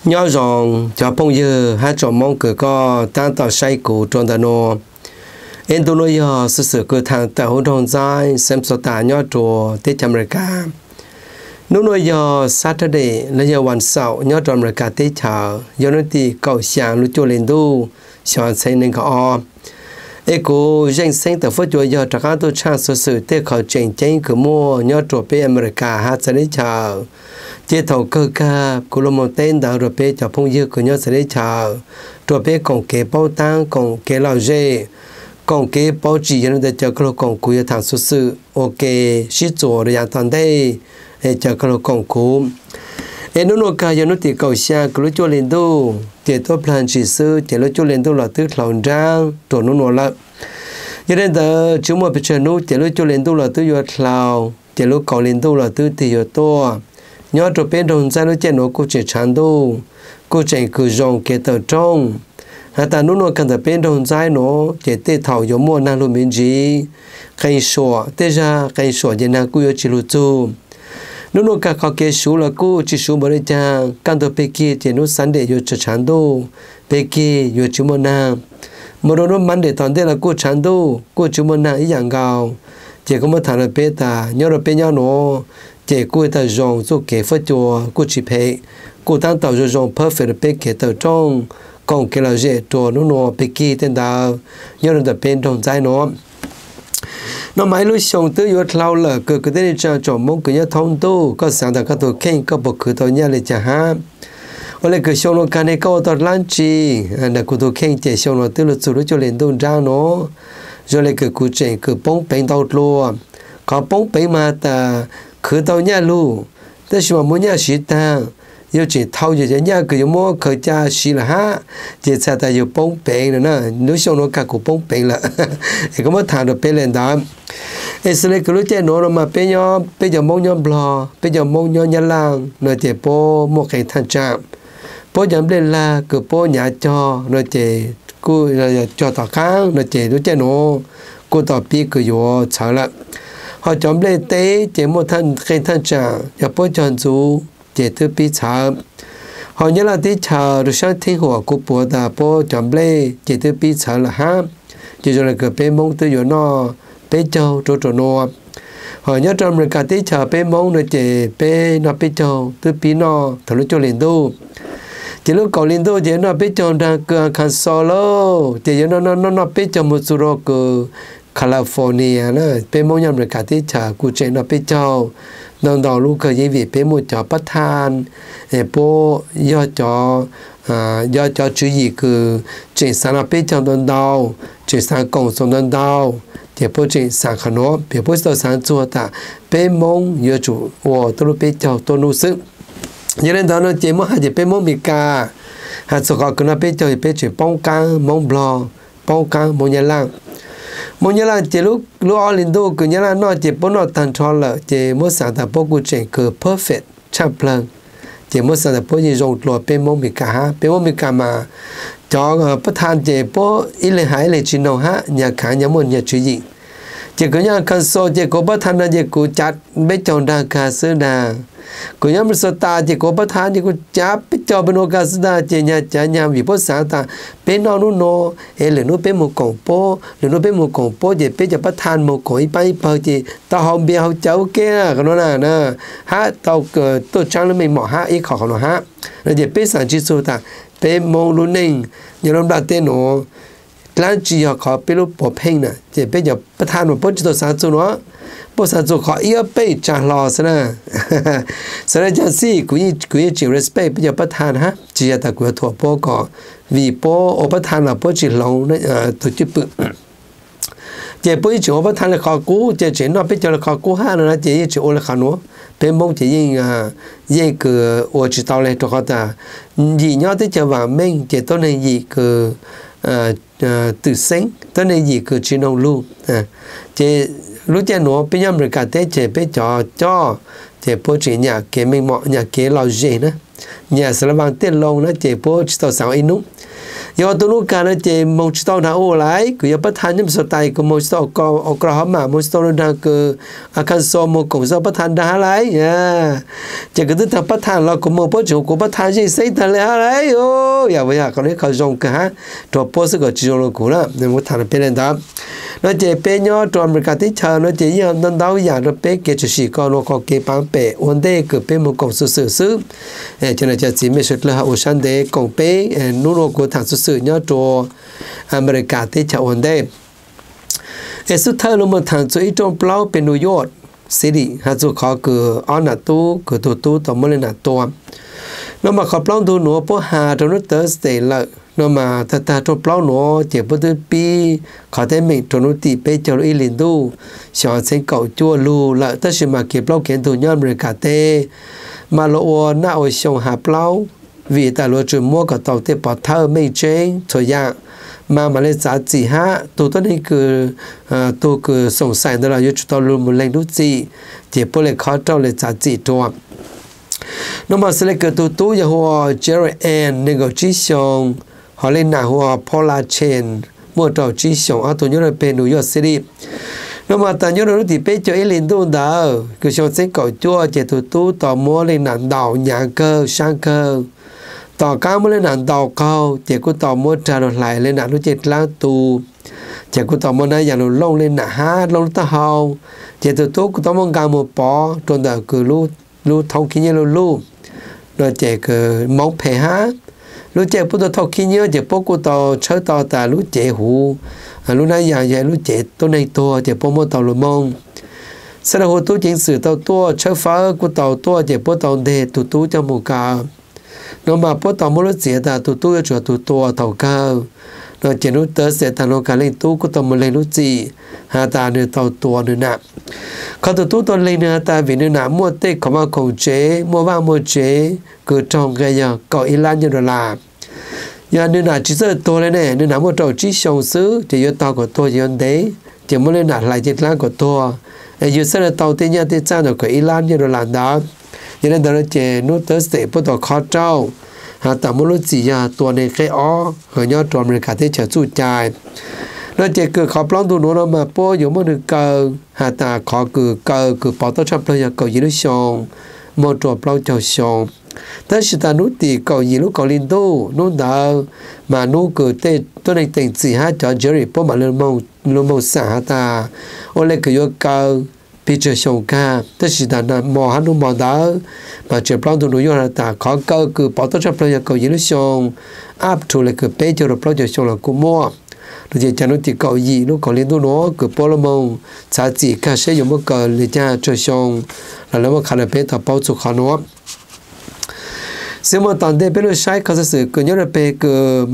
nhớ rằng cho phong giờ hai trò mong cửa co tan tàu say cụ tròn tàu nô em tôi nói giờ sự sự cửa thằng tàu hôn tròn dài xem số tả nhớ trò tết America nếu nói giờ Saturday là giờวันเสาร์nhớ trò America tết chợ giờ nói thì cầu sáng lúc cho lên đu sáng xây nên có cô danh sinh từ phút cho giờ các tôi trang sự sự tết khởi trình chính cửa mua nhớ trò pe America hát sẽ đi chợ chế thầu cơ ca của một tên đạo rồi pe cho phong dư của nhau sẽ đi chợ rồi pe còn kế bao tăng còn kế lao dê còn kế bao chỉ cho nên cho các còn cúi thằng số sự ok sĩ chủ rồi dạng toàn đây cho các còn cúi em nói cả giờ nói thì cầu xa của cho lên đâu chế tôi plan chỉ sư chế lo cho lên đâu là tức lòng trang rồi nó là cho nên giờ chúng mà bây giờ nó chế lo cho lên đâu là tức giờ lao chế lo cầu lên đâu là tức thì giờ to nhớ cho bên đồng gia nó chơi nó cũng chỉ chán đâu cũng chỉ cứ dùng cái tờ trong ta nó cần tập bên đồng gia nó chỉ để thảo giống mua năng lượng miễn gì cái sổ thế ra cái sổ gì nào cũng chỉ lưu trú nó cả có cái số là cũng chỉ số bao nhiêu trang cần tập bên kia chỉ nó sẵn để cho chán đâu bên kia cho chúng mua năng mà nó mang để toàn thế là cũng chán đâu cũng chúng mua năng ý dạng gạo chỉ có một thằng là bên ta nhớ là bên nhau nó chỉ cô ta dùng cho cái phát cho cô chỉ phải cô ta tạo cho dùng perfect để cái tờ trong còn cái là dễ cho nó bị kia tên đạo nhớ là bên trong trái nó máy lúc xong tới vô lâu là cứ tới cho mong cứ nhớ thông tu có sáng tạo các tổ khen có bậc cứ tổ nhà để trả ha ở đây cứ xong nó cái này có tổ lan chi là cứ tổ khen chỉ xong nó tới lúc chủ cho lên đông ra nó rồi lại cứ chuyện cứ bông bén tàu luôn có bông bén mà ta cứ tàu nhà luônแต่是我们nhà sĩ ta yêu chỉ thâu cho nhà cứ yêu mua khởi cha sĩ là ha chỉ sao ta yêu bông bén nữa nè nếu xong nó cả cuộc bông bén là thì có mất thằng được bén lên đó ấy sau này cứ lúc chơi nó mà bén nhau bây giờ mong nhau bò bây giờ mong nhau nhà làng rồi chỉ po một cái thằng chạm po dám lên là cứ po nhà cho rồi chỉ cô cho tao kháng rồi chỉ lúc chơi nó cô tao biết cứ yêu sợ là họ chọn lên tế chỉ một thân khi thân trả và bố chọn chú chỉ thứ bị trả họ nhớ là tí trả rồi sang thiên hồ của bố ta bố chọn lên chỉ thứ bị trả là ha chỉ rồi là cái bên mông tư yếu nó bên châu chỗ nó họ nhớ trong rồi cả tí trả bên mông rồi chỉ bên nó bên châu thứ bị nó thằng nó cho liền đu chỉ lúc cầu liền đu chỉ nó bên châu đang cứ khăn solo chỉ nó bên châu một số rồi cứ California nó bên mông nhầm rồi cả tí trả cụ thể nó bên châu đồng đầu lúc khởi gì vì bên một cho bắt than bố do cho chú gì cứ chuyển sang là bên châu đồng đầu chuyển sang công sống đồng đầu thì bố chuyển sang khả nó bị bố sau sang chùa ta bên mông nhớ chủ tôi lúc bên châu tôi nuôi sức như nên đó nó chỉ muốn hai chỉ bên mông bị cả hạt số họ cứ nó bên châu thì bên chuyển bông căng mông blo bông căng mông nhà làng mỗi nhà là chỉ lúc ở lên đâu cứ nhà là nó chỉ bốn nó thành tròn là chỉ mỗi sáng tạo bốn cái chuyện cứ perfect chắp lần chỉ mỗi sáng tạo bốn gì dùng lúa bên mông bị cả mà cho bắt than chỉ bốn ít lên hai lên chín đầu ha nhà cả nhà một nhà chú gì chỉ có nhà cần số chỉ có bắt than là chỉ có chặt biết chọn đa cả sữa đa có nhà một số ta chỉ có bắt than chỉ có chặt biết chọn bên cả sữa đa chỉ nhà vì bốn sáng tạo bên nó lên nó bên một cổng po lên nó bên một cổng po chỉ bên cho bắt than một cổng bay bao chỉ tao không biết họ cháu kia cái nó là nè ha tao tôi trang lên mình mỏ ha ít khó nó ha rồi chỉ bên sáng chỉ số ta bên mông luôn nên nhiều lắm đặt tên nó lan chỉ họ khó bên lúc bỏ phèn nè chỉ bên giờ bắt than một bốn chỉ tôi sáng số nó bố sản xuất khó yếu bây trả lò thế nè sau đó chẳng gì cũng như chỉ respect bây giờ bắt than ha chỉ là ta của thuộc bố có vì bố ở bắt than là bố chỉ lòng tổ chức bự chỉ bố chỉ ở bắt than là khó cũ chỉ nó bây giờ là khó cũ ha nó chỉ ở là khó nữa bên mông chỉ như cứ ở chỉ tao lên cho họ ta gì nhớ tới chờ vào mình chỉ tôi này gì cứ tự sinh tôi này gì cứ chỉ nông luôn chỉ lúc chơi nó bây giờ mình cả thế chỉ bây cho chỉ bố chỉ nhà kế mình mọi nhà kế lao gì nữa nhà sẽ là bằng tiền lâu nó chỉ bố chỉ tao sáng in đúng do tôi lúc cả nó chỉ một tàu nào ô lại cứ bắt thành những số tài của một tàu có Oklahoma một tàu đang cứ Arkansas một cũng do bắt thành đã lại chỉ cứ thứ bắt thành là của một bộ chủ của bắt thành gì xây thành lại đấy ô giờ bây giờ có đấyเขาdùng cả cho bộ sự của chỉ dùng của nó nên một thành bên đó nó chỉ bên nhau cho America tí chờ nó chỉ giờ nó đào giờ nó bên cái chủ sĩ có nó có cái bán bể vấn đề cứ bên một công sự cho nên chỉ mới xuất là ở sân để công bên nỗ lực của thằng sự nhớ cho America tí chờ vấn đềสุดท้ายเรามาทางจุดจงเปล่าเป็นนิวยอร์กซิตี้หาจุดเขาคืออันนั้นคือตัวต่อมาเลยนะตัวเรามาขับเปล่าดูหนูพวกหาตรงนั้นเตอร์สเตย์ละเรามาถ้าจงเปล่าหนูเจ็บปวดปีเขาได้ไม่ตรงนั้นตีไปเจออีลินดูชาวเซนเก่าจั่วลูละถ้าชิมาเก็บเปล่าเขียนตัวย้อนบริการเตมาโลวหน้าเอาชงหาเปล่าvì tại lúa chuyển mua cả tàu tiếp bảo thơ mây chế thôi dạng mà lên giá trị ha tôi tất nhiên tôi cứ sòng sài đó là yêu chúng tôi luôn một lần đúng gì thì bữa nay khó trao lên giá trị cho nó mà sẽ là tôi giờ họ Jerry Ann negotiation họ lên nào họ Paula Chen mua tàu chi sòng ở tôi nhớ là bên New York City nó mà ta nhớ nó thì bé cho ấy lên tôi đã cứ cho sẽ cậu chua chỉ tôi tàu mua lên nạn đảo nhà cơ sang cơ tàu cá mới lên nạn tàu câu chỉ có tàu mua trả được lại lên nạn nó chết lá tù chỉ có tàu mua này giờ nó lông lên nạn hát lông ta hầu chỉ tôi có tàu mua gà một bó trong đó cứ lu thâu kia như lu rồi chỉ cứ móc phê hát lu chỉ bữa thâu kia như chỉ bữa của tàu chơi tàu ta lu chỉ hú lu này giờ lu chỉ tôi này tôi chỉ bữa mua tàu lu mông sau đó tôi chính sử tàu tôi chơi phá của tàu tôi chỉ bữa tàu để tôi cho một cả nó mà bố tàu mua gì ta tôi cho tôi tàu cao nó chỉ nó tới sẽ ta nó cả lên tôi có tàu một lên lúc gì hà ta được tàu tua nữa nè còn tôi lên nữa ta vì nữa nè mua tết có mà khẩu chế mua vàng mua chế cứ trong cái giờ cậu Iran như là giờ nữa nè chỉ sợ tôi lên này nữa nè mua trâu chỉ sòng sứ chỉ yêu tàu của tôi chỉ ăn đấy chỉ mua lên nè lại chỉ lá của tôi giờ sẽ là tàu tiền nhà tiền trang được của Iran như là đó cho nên đó là chế nút tới sẽ bắt đầu khó trâu hà tạm một lúc gì àตัวnày cái ó hồi nhớ tròn mình cả thế trở trụ trái nó chế cứ khó plong tu nó mà po giống một được cờ hà ta khó cứ cờ cứ bỏ tao chấp lời cầu gì nó xong một trò plong chào xong thế sự ta nút thì cầu gì lúc cầu linh tu nút đào mà nút cứ tê tôi này tỉnh gì ha cho Jerry po mà lên mông xả ta ô lên cứ vô cờ bây giờ xong ca tất nhiên là mò hắn nó mò đỡ mà chỉ plong tu nó là ta khó cơ cứ bỏ tao chấp lời cầu gì nó xong áp thu lại cứ bây giờ plong cho xong là cũng mua rồi chỉ cho nó thì cầu gì nó còn liên tu nó cứ bỏ lo mông giá trị cả sẽ dùng một cái để cho xong là nó mà khá là bé tập bao nhiêu khó nó xem mà tận đây bên sai cái sự cứ nhớ là bé cứ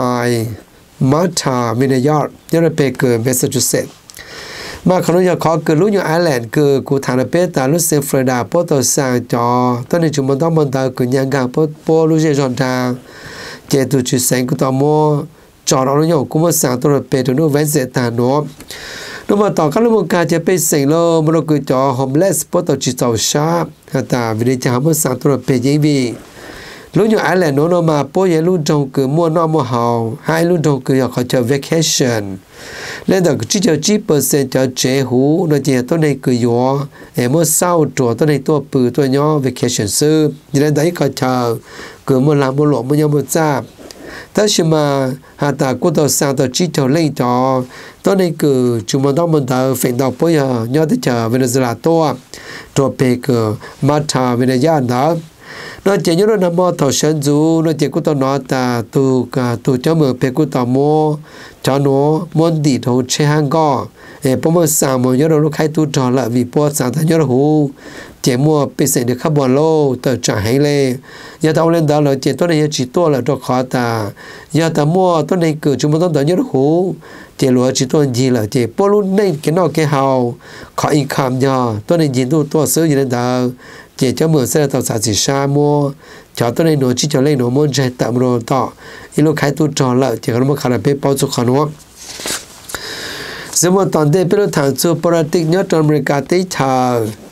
Martha Vineyard nhớ là bé cứ Massachusetts màเขาเนี่ยเขาคือรู้อยู่ไอร์แลนด์คือกูทางเป็นแต่รู้เซฟลอริดาพอตัวสั่งจอตอนนี้จุดมันต้องมันตาคือยังการพอรู้เรื่องจอนทางเจตุจุดแสงกูต่อมัวจอเราเนี่ยกูมาสั่งตัวเป็นตัวนู้นเว้นเสร็จตาโน้แล้วมาต่อกันแล้วมันการจะไปเสียงเรามันก็คือจอโฮมเลสพอตัวจิตใจชาบแต่วิธีจะมาสั่งตัวเป็นยังไงรู้อยู่ไอร์แลนด์โน้นมาพอยังรู้จงคือมัวนอมัวเฮาให้รู้จงคืออยากเขาจะ vacation lên đó chỉ cho 10% cho chế hú nó chỉ tôi này cứ gió em mới sau chỗ tôi này tôi bự tôi nhỏ vacation sư nên đấy có chờ cứ một làm một lộ một nhau một ra thế mà hà ta cô tôi sang tôi chỉ cho lên cho tôi này cứ chúng mình đó mình đã phải đọc bây giờ nhớ tới chờ Venezuela tôi rồi về cứ Martha Vineyard đó nó chỉ nhớ nó nằm ở thảo sơn du nó chỉ có tao nói ta tu cho mở về của tao mua cho nó muốn đi thầu chơi hàng gò bố mà sáng mà nhớ nó khai tu trò lại vì bố sáng ta nhớ nó hú chỉ mua bị xây được khắp bọn lô tờ trả hay lệ giờ tao lên đó là chỉ tôi này chỉ tôi là cho khó ta giờ ta mua tôi này cứ chúng tôi tao nhớ nó hú chỉ lúa chỉ tôi gì là chỉ bố luôn này cái nó cái hào khỏi ý cảm giờ tôi này nhìn tôi sửa gì lên đó chỉ cho mượn xe tàu xả chỉ xa mua cho tôi này nó chỉ cho lên nó muốn chạy tạm rồi tỏ ít lúc khai tu trò lại chỉ có một khả năng bé bao nhiêu khả năng giờ mà toàn đây bây giờ thằng số politic nhớ trong America tới chờ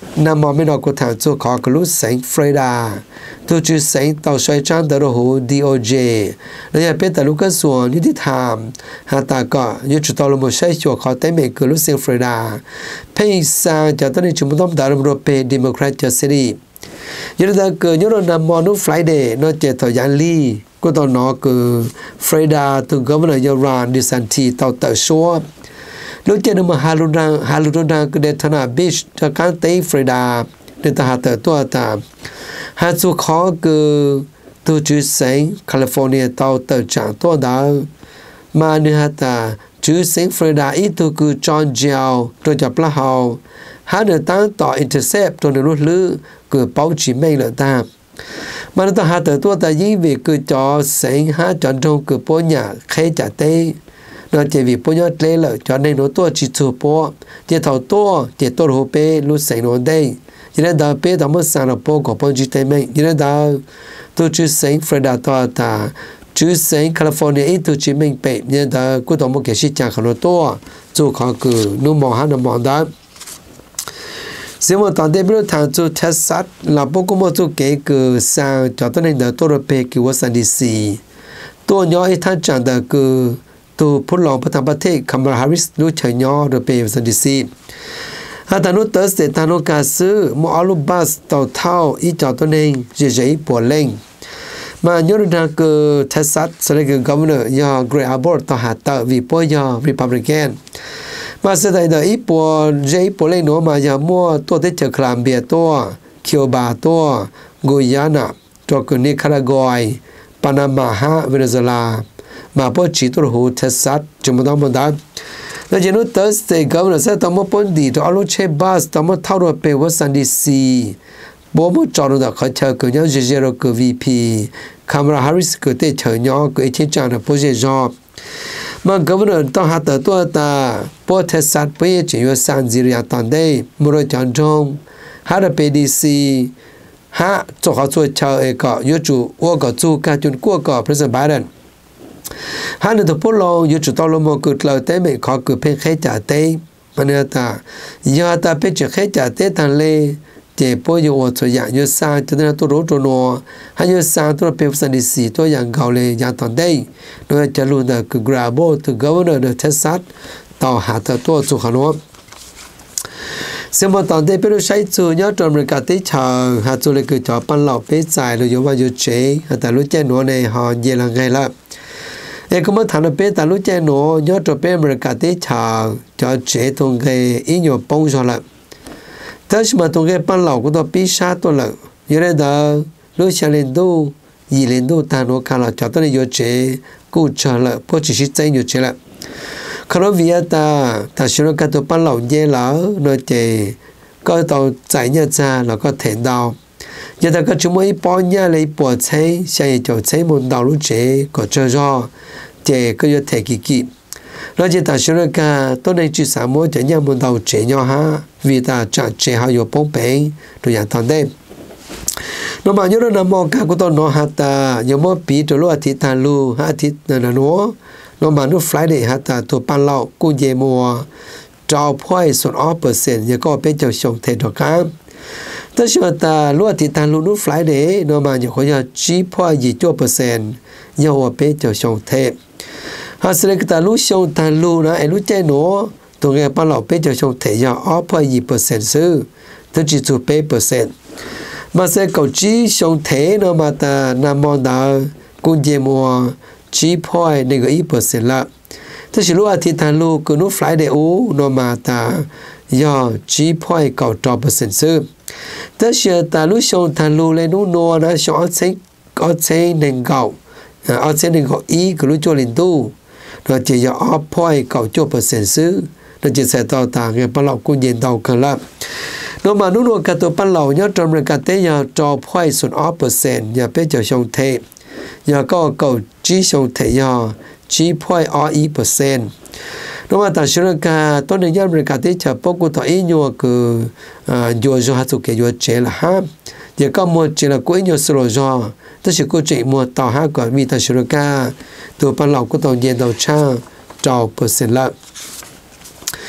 nằm mò bên đó của thằng chúa khó của lúc sáng Freda tôi chỉ sáng tàu xoay trang tàu hồ DOJ rồi nhà biết tại lúc cái xuồng như thế tham hà ta có như chủ tàu là một sai chuột khó tới mấy của lúc sáng Freda phải sang cho tới chúng tôi đã làm rồi về Democratic City như là cứ nhớ là nằm mò lúc Friday nó chỉ thời gian ly của tàu nó cứ Freda từ governor Ron DeSantis tàu tàu số lúc trên mà Halurang cứ để thằng nào beach cho các tế Freda để ta hạtตัวta hạt số khó cứ từ chữ sáng California tàu tàu chẳngตัวđó mà nếu hạt ta chữ sáng Freda ít từ cứ John Geo rồi chập lá hào hạt được tăngต่อ intercept rồi lúc lư cứ báo chí mấy là ta mà nó ta hạtตัวta ý về cứ cho sáng hạt chọn trong cứ bố nhà khai trả tế nó chỉ vì bố nhớ lẽ là cho nên nó tua chỉ chụp bố chỉ thầu tua chỉ tua hồ bê lúc sáng nó đây như thế đó bê đó mới sang là bố của bố chỉ thấy mình như thế đó tôi chỉ sáng Freda tua ta chỉ sáng California ít tôi chỉ mình bê như thế đó cuối tuần một cái sự chẳng nó tua dù khó cử nó mò hát nó mò đó xem một tuần đây biết thằng chú Texas là bố cũng một chú kế cử sang cho tôi nên đó tôi được bê kiểu Washington DC tôi nhớ ít thằng chẳng được cử tuพูดลองประธานประเทศคัมราฮาริสรู้เฉยย่อโดยเปย์สันติซีหากตานุเตอร์เสตานุกาซื้อมอลูบัสต่อเท่าอีจอตัวเองเฉยๆปวดเล่งมาโยนทางคือเท็กซัสสเลกกัมเนอร์ยอเกรอาบอร์ต่อหาเตอร์วีปอยอริพับลิกันมาเสด็จเดออีปวดเฉยปวดเล่งโนมายามัวตัวที่เจอคลามเบียตัวคิวบาตัวกุยานาตัวกุนิคาราโกยปานามาฮาเวเนซุเอลาmà bố chỉ tôi hồ Texas chúng tôi muốn đó là chỉ nói tới state governor sẽ tao muốn bốn đi cho alo che bus tao muốn thao rồi về Washington DC bố muốn chọn được khởi chờ của nhau Zero của VP Kamala Harris của tây chờ nhau của chiến trang là bố dễ do mà governor tao hạt tới tôi ta bố Texas bố chỉ có sang gì ra toàn đây mua rồi chọn trong hát là PDC hát cho họ chơi chờ ấy có yếu chủ ô có chủ cả chuyện của có President Biden hắn được bố lo yêu chủ tao lo một cực lời tế mình khó cực phê khai trả tế mà nếu ta giờ ta phê chỉ khai trả tế thằng lê để bố yêu ở chỗ dạng yêu sang cho nên tôi rốt rồi nó hắn yêu sang tôi phê sang đi xí tôi dạng gạo lê dạng toàn đây nóจะluôn là cực grabo từ governor được Texas tàu hạ tàu tôi chủ khả nó xem một toàn đây bây giờ chủ nhớ trong một cái tết chờ hạ chủ lại cứ cho ban lọc phê dài rồi yêu vào yêu chế tại lúc chơi nó này họ về là ngày là em cũng mới thằng nó biết tại lúc chơi nó nhớ cho bé mình cả tết chờ cho trẻ thùng cái ý nhiều bông rồi lại thế mà thùng cái ban lẩu của tôi biết sát tôi lại như thế đó lúc chơi lên đâu gì lên đâu ta nó cả là cho tôi nhiều trẻ cụ chờ lại bố chỉ chơi nhiều trẻ lại khi nó về ta xem nó cái tôi ban lẩu dễ lỡ nó chơi có tàu chạy nhà cha là có thể đau giờ ta có chúng mới bỏ nhà lấy bỏ xe xe cho xe một đầu lúc chế có chơi do chế có thể thể kỳ nó chỉ ta xem cái tôi này chỉ sản mỗi chế nhà một đầu chế nhau ha vì ta chọn chế họ有bông bể rồi dạng thằng đây nó mà nhớ nó mò cả của tôi nó hạt ta nhiều mò bị rồi lúc thì ta lu hạt thì nó mà nó Friday hạt ta tôi ban lâu cũng về mùa trao phơi số 8% giờ có bên trong sông thể được cả tất nhiên ta lúc thì ta luôn lúc Friday nó mà nhiều người chỉ phơi gì cho percent nhiều bên trong sông thể họ sẽ cái ta lúc sông ta luôn đó lúc chơi nó tụi người ban lâu bên trong sông thể giờ phơi gì percent sư tức chỉ chụp percent mà sẽ cầu chỉ sông thể nó mà ta nằm mong đợi cũng về mùa chỉ phơi này cái 1% là thế chỉ lúc thì ta lúc cứ lúc Friday nó mà ta giờ chỉ phơi cầu cho percent sư thế chỉ ta lúc sông ta lúc lên lúc nó đã có xe nên cầu ở xe nên cầu ý cứ lúc cho lên tu rồi chỉ giờ phơi cầu cho percent sư nó chỉ sẽ tạo ta cái bao lâu cũng nhìn đầu cả là nó mà nó cái tổ ban đầu nhớ trong cái tế giờ cho phơi số 8% giờ bây giờ sông thể giờ có cầu chỉ sông thể giờ chỉ phơi 1%. Nó mà ta xem cái tôi nên nhớ cái tế chờ bốc của thầy nhiều cứ nhiều cho hạt cái nhiều chế là ha giờ có một chế là cuối nhiều solo cho tức là cô chị mua tàu ha còn vì ta xem cái tổ ban đầu của tàu nhiên tàu cha cho percent là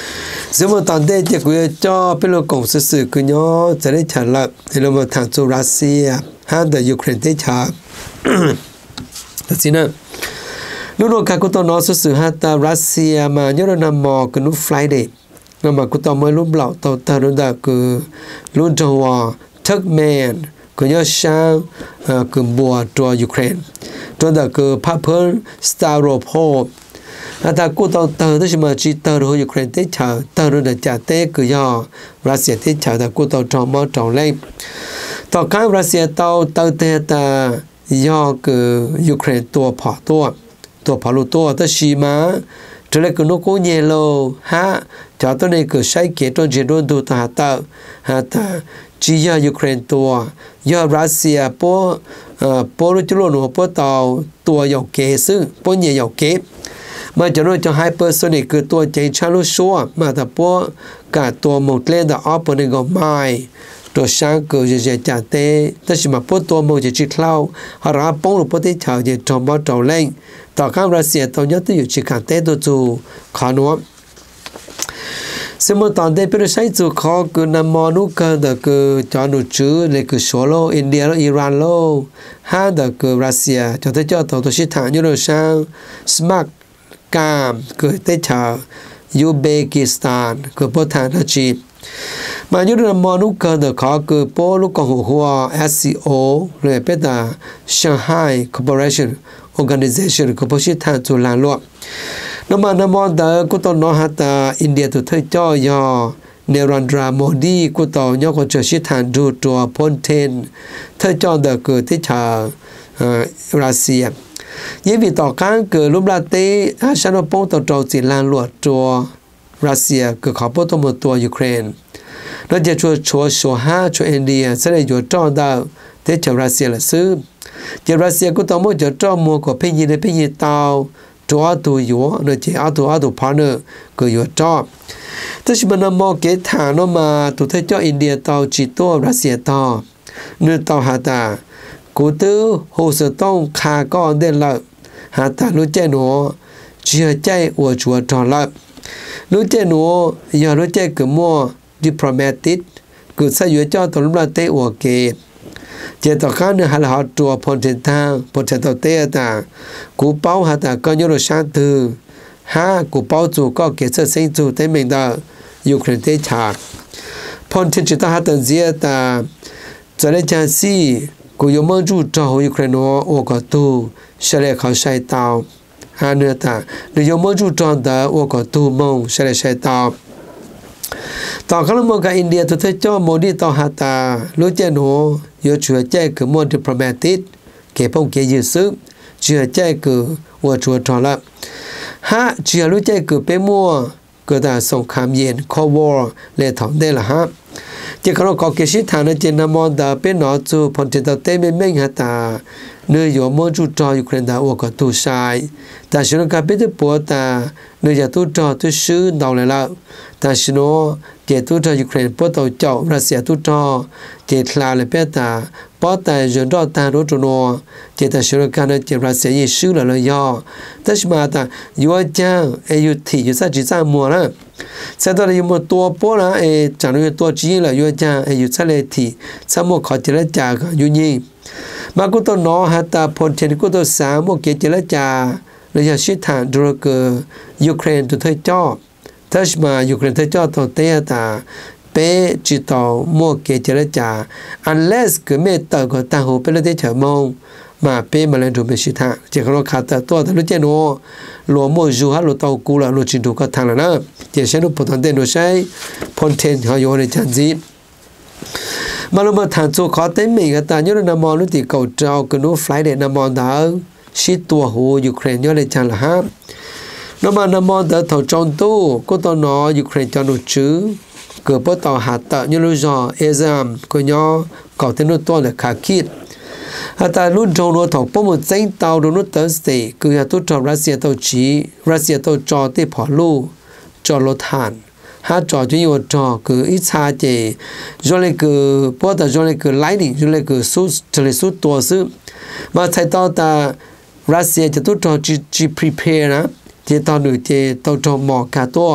สมมติตอนเด็กจะคุยจ่อเป็นโลกของสื่อคือเนาะจะได้ฉันละเรามาทางจูรัสเซียห้ามแต่ยูเครนได้ฉาแต่สินะลูกการกุตนอสื่อฮัตตารัสเซียมาเยอรมันมอกันนุไฟเดย์เรามากุตเมื่อรูปเหล่าตัวตารุ่นดาคือรุ่นจังหวะทักแมนก็ยอดช่างคือบัวตัวยูเครนตัวดาคือพาเพลสตาร์โรโพอาตากูต้องเตอร์ที่มาจีเตอร์ยูเครนที่เฉาเตอร์รุ่นจ่าเต้คือย่อรัสเซียที่เฉาแต่กูต้องจอมอจองเล่ต่อการรัสเซียเตอร์เตตาย่อคือยูเครนตัวผอตัวผอลูตัวแต่ชีมาจะเรียกนกเยลโลฮะจากตัวนี้คือใช้เกตตัวเจดดูตาตาจีย่อยูเครนตัวย่อรัสเซียปรู้จุลโนปตัวหยอกเกซึ่งปเนี่ยหยอกเกมาจะรู้จะไฮเปอร์โซนิกคือตัวใจชาลุชัวมาแต่พวกกับตัวหมดเล่นแต่ออฟเป็นก็ไม่ตัวช่างเกิดจะจัดเตะแต่สิมาพวกตัวหมดจะจิตเล่าหาราปงหรือพวกที่ชาวจะจอมบอลจอเล่นต่อข้ามรัสเซียตอนนี้ตัวอยู่จิการเตะตัวจูขานวสมมติตอนเด็กเป็นใช้จูขอคือนำมอนุกันแต่คือจอนุจื้อเลยคือโซโลอินเดียและอิหร่านโลห้าแต่คือรัสเซียจะได้เจ้าตัวชิตานยุโรช่างสมัครกามเกิดได้ชาวยูเบกิสถานคือพวกทางทัชีมายุโรปมอนุกันแต่ขอคือพวกลูกของหัว SCO เลยเป็นแต่ Shanghai Cooperation Organization คือพวกชิตานจุฬาโลกน้ำมันเดอกุตโนฮัตอินเดียตัวเธอจ่อยอเนรันดราโมดีกุตอยอก็จะชิตานดูตัวพนเทนเธอจ่อเดอเกิดที่ชาวรัสเซียยิ่งมีต่อการเกิดรูปลักษณ์ที่ฉันว่าป้องตัวจีนลานหลวดตัวรัสเซียเกิดขอป้องตัวยูเครนแล้วจะชัวห้าชัวอินเดียแสดงอยู่จ่อดาวที่ชาวรัสเซียละซื้อจะรัสเซียก็ต้องมั่วจะจ่อมัวกับเพียงเพียงเตาตัวตัวอยู่เนื่อจากตัวพาร์เนอร์ก็อยู่จ่อแต่ฉันมันมองเกิดฐานมาตัวที่จ่ออินเดียเตาจีตัวรัสเซียเตาเนื่อเตาหาตากูตื้อโหสต้องคาก็ได้ละหาตารู้ใจหนูเชื่อใจอวดชัวทอนละรู้ใจหนูอย่ารู้ใจกับมัวดิปโลมาติกกูใส่อยู่เจ้าตัวรุ่นเตอวเกตเจต่อข้างเนื้อหาหาตัวพอเทนทางพอเทนตัวเตะตากูเป้าหาตาก็ยอดชาตือหากูเป้าจูก็เกิดเส้นจูเต็มเมืองดายูเครนเตชาพอเทนจิตหาตันเสียตาจะได้จานซีกูยมจูจ่อยูเครนโอก็ตูเฉลี่ยเขาใช้เตาหาเนื้อตาหรือยมจูจ่อดาโอก็ตูมงเฉลี่ยใช้เตาต่อข้างมองกับอินเดียตัวเธอจ่อโมดีต่อหาตารู้ใจหนูยชัวใจคือมวลดิปโลมาติกเก็บพงเกี่ยยืดซึเชื่อใจคือวัวชัวทอละฮะเชื่อรู้ใจคือเป็นมัวก็ได้สงครามเย็นคอวอร์เลยถอนได้ละฮะเจ้าเราขอเกชิฐานเจนามอนดาเป็นหนอจูพอนเจตเต้ไม่หาตาเนื้ออยู่มจูจอยูเครนดาวัวก็ตูชายแต่ฉันก็เป็นตัวปวดตาเนื้อจะตูจอตูซื้อดาวเลยละแต่ฉันเจตูจอยูเครนปวดตัวเจ้ารัสเซียตูจอเจทลาเลยเป็นตาปอแต่จนรอตารู้ตัวนัวเจแต่ฉันก็เจรัสเซียยิ่งซื้อเลยย่อแต่ฉันมาตาอยู่จังอยู่ที่อยู่สักจีจังมัวละเสร็จแล้วอยู่หมดตัวปวดนะจังอยู่ตัวจีนเลยอยู่จังอยู่สักเลยที่สมองขอเจริญจากอยู่ยิ่งมากุตโนฮัตตาพลเทนกุตสามโมเกเจรจาระยะชิดฐานดูรเกยูเครนตัวเธอจ่อทัชมายูเครนเธอจ่อตัวเตยตาเปจิตอโมเกเจรจา unless ก็ไม่ต่อก็ต่างหูเป็นเรื่องเฉยมองมาเปมาเล่นถูกไม่ชิดฐานเจ้าเราขาดตัวแต่รู้เจโนหลวงโมจูฮัลโลตอกูละโลจินดูก็ทางแล้วนะเจ้าฉันรู้ผลตอนเต้นโดยใช้พลเทนเขาโยนในจันจีมาลงมาทางจูขอเต็มมีกันแต่ยุโรปมอนุติเก่าเจ้ากันนู้ไฟเดนมอนดาชิดตัวหูยูเครนยอดเลยจังละฮะนมามอนดาถอดจงตู้ก็ตอนนอยูเครนจอนุจื้อเกิดพอต่อหัดตะยุโรปเอซัมก็ย่อเก่าเต็มนู้ตัวเลยขาคิดแต่รุ่นจงรัวถอดป้อมเซ็งเตาโดนุเตอร์สเตย์คือตุจอรัสเซียตัวจีรัสเซียตัวจอที่พอลูจอรถทานหาจอจะอยู่จอคืออิชาเจจนเลยคือพอแต่จนเลยคือไลนิ่งจนเลยคือสู้จนเลยสู้ตัวซึ่งมาใช้ต่อแต่รัสเซียจะตุจอจี prepare นะเจตอนหนึ่งเจตัวจอหมอกาตัว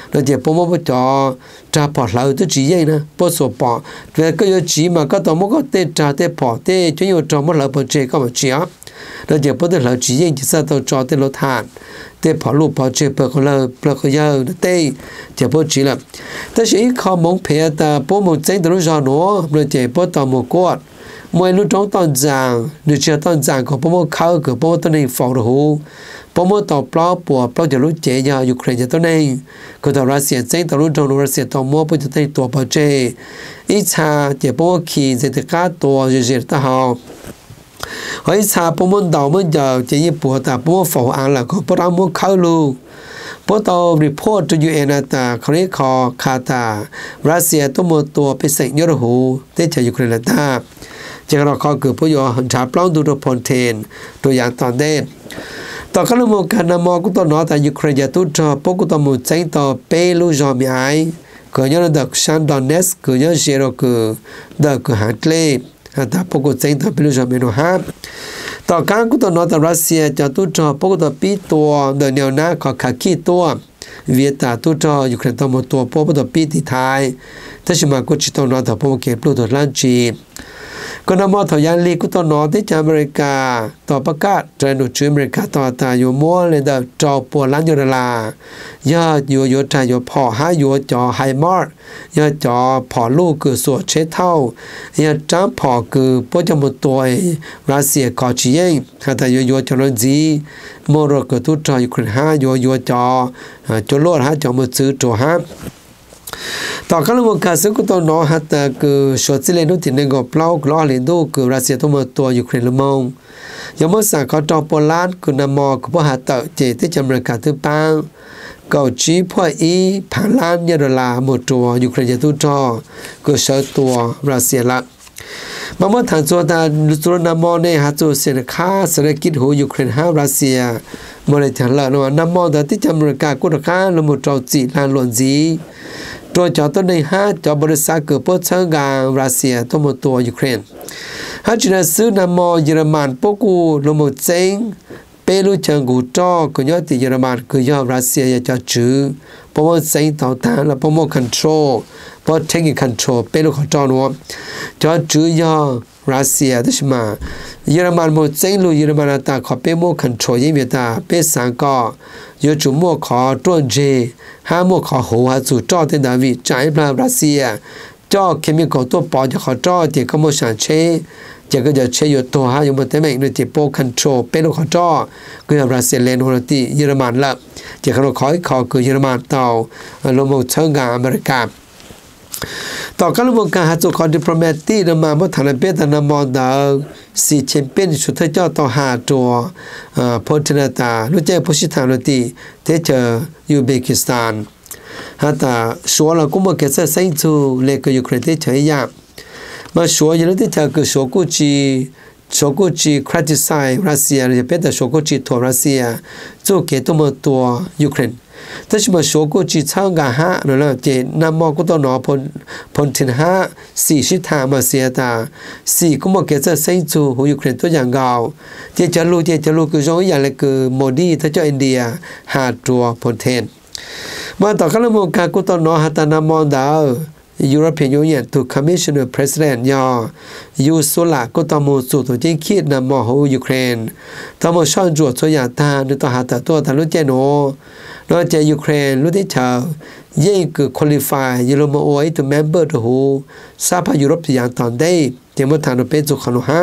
เราจะพบว่าจอจะพอเราตัวจีเองนะพอสอบปอแต่ก็ยจีมาก็ต้องมันก็เตะจ่าเตะพอเตะจนอยู่จอมันเราพอเจก็มาเจียเราจะพบแต่เราจีเองจะสร้างตัวจอเตะรถทานเตะพอลูกพอเจเปิดคนเราเปิดคนยาวเตะจะพอจีละแต่สิ่งเขามองเพียแต่พอมองเจตัวจอหนูเราจะพอต่อมกอดมวยลูกจ้องตอนจางหรือเชื่อตอนจางของพวกเขาเกิดพวกตัวนี้ฟองหูพวกต่อปล้อปัวปล้อจะรู้เจียยูเครนจะตัวนี้ก็ต่อรัสเซียเจต่อรู้จงรัสเซียต่อมัวพวกจะได้ตัวพอเจอีชาจะพวกขี่จะตะก้าตัวจะเสียตาหอบหอยชาพวกมันดาวมันจะยิ่งปวดแต่พวกฝ่าอ่างหลักของพวกเรามัวเข้าลูพวกต่อรีพอร์ตจะอยู่เอ็นตาคริคอคาตารัสเซียตัวมัวตัวไปเสกยอดหูได้จากยูเครนตาจะเราขอเกิดผู้ยอหันชาปล้องดูตัวพลเทนตัวอย่างตอนเด่นต่อการละโมกันนามอกุตนอแต่ยูเครนจะตุจอพวกกุตมุใจต่อเปรูจอมีไอเกิดย้อนดักชันดอนเนสเกิดย้อนเชโรเกิดดักฮัตเลแต่พวกกุใจต่อเปรูจอมีโนฮาต่อการกุตนอแต่รัสเซียจะตุจอพวกกุตปีตัวเดินแนวหน้าขอขาขี้ตัวเวียตาตุจอยูเครนต่อมตัวพวกกุตปีที่ไทยแต่ชิมากุจิตนอแต่พวกเก็บปลุกตัวลันจีก็นำมาถอยลีกุตนอที่จากอเมริกาต่อประกาศใจหนุชื่ออเมริกาต่อตาอยู่มัวเลยเดาจอปวดล้านยูลายอดอยู่ไทยอยู่พอหาอยู่จอไฮมอร์ยอดจอพอลูกคือสวดเชเท่ายอดจ้าพอคือพวกจมูกตัวรัสเซียก่อจีเองแต่อยู่จอรจีโมโรคือทุจอยู่คนหาอยู่จอจโลดหาจอมือซื้อจอหาต่อการลงการซึ่งก็ต้องน้อฮัตคือชดเชยนู่นที่หนึ่งก็เปล่ากล้อเลียนดูคือรัสเซียต้องมาตัวยูเครนละมงยังเมื่อสั่งเขาจอโปแลนด์คือนำมอคือพวกฮัตเจที่จำเริญการตื้อปังเกาจีพวกอีผ่านล้านยาดอลลาร์หมดตัวยูเครนจะตู้จอคือเชิดตัวรัสเซียละมาเมื่อฐานส่วนตาสุรนามอในฮัตจูเซนค่าเศรษฐกิจหูยูเครนห้ารัสเซียเมื่อไรถึงละนนามอแต่ที่จำเริญการกุศลค่าละหมดตัวจีลานหลวนจีตัวจอต้นในห้าจอบริษัทเกิดพบเชิงกลางรัสเซียตัวหมดตัวยูเครนฮัจนัซื้อนามอเยอรมันพวกกูลงหมดเซ็งเปรูเชิงกูจ่อก็ยอดที่เยอรมันคือยอดรัสเซียอยากจะจื้อเพราะว่าเซ็งต่อต้านและเพราะว่าคอนโทรลเพราะเทคนิคคอนโทรลเปรูเขาจ่อนัวจอจื้อยอดรัสเซียที่มาเยอรมันหมดเซ็งลูเยอรมันตาขอเปโมคอนโทรลยิ่งเบียดาเปสังก็ยจุโมขอตรวจเจห้าโมขอหัวจู่จ่อเตดาวิจ่ายปลารัสเซียจ่อเคมีของตัวปอจะขอจ่อเจก็โมฉันเชจะก็จะเชยตัวหาอยู่บนเต็มเองโดยเจโปคอนโทรลเป็นขอจ่อก็รัสเซียเลนโฮลตีเยอรมันละจะขอขอคือเยอรมันต่อลงมาเชิงกลางอเมริกาต่อการลงการหาจุดคอนดิปโลแมตตี้นำมาเมื่อฐานเปียตนามอดาวสีแชมเปี้ยนสุดท้ายเจ้าต่อหาตัวโพเทนตารู้ใจผู้ชิตานตีเทเจอยูเบกิสถานฮัตตาชัวร์เราก็มาเกิดเส้นจูเล็กยูเครนที่เฉยยามมาชัวร์ยังที่เจอคือชัวกูจีคริติไซรัสเซียจะเป็นแต่ชัวกูจีตัวรัสเซียจู่เกิดตัวยูเครนแต่ชิมาชัวกูจีช่างกาฮะนั่นแหละเจนำมอกุตนอพลทินฮะสี่ชิตามาเสียตาสี่ก็มาเกิดเส้นจูหูยูเครนตัวอย่างเก่าเจจะรู้คือร้องอย่างไรคือโมดีถ้าเจ้าอินเดียหาตัวพลเทนมาต่อการลงการกุตนอฮัตนามอนดาว European Union to Commissioner President ยอยูสุลาก็ตมูสุตัวจริงคิดนำมอหูยูเครนตมช่อนจวดตัวอย่างตาดูต่อหาตัวตาลุเจโนนอกจากยูเครนรู้ที่เชายิ่งคือ qualify ยูโรโมโอไอตัว member ตัวหูสหภาพยุโรปอย่างตอนได้เดี๋ยวมาทางเราเป็นจุขนุฮะ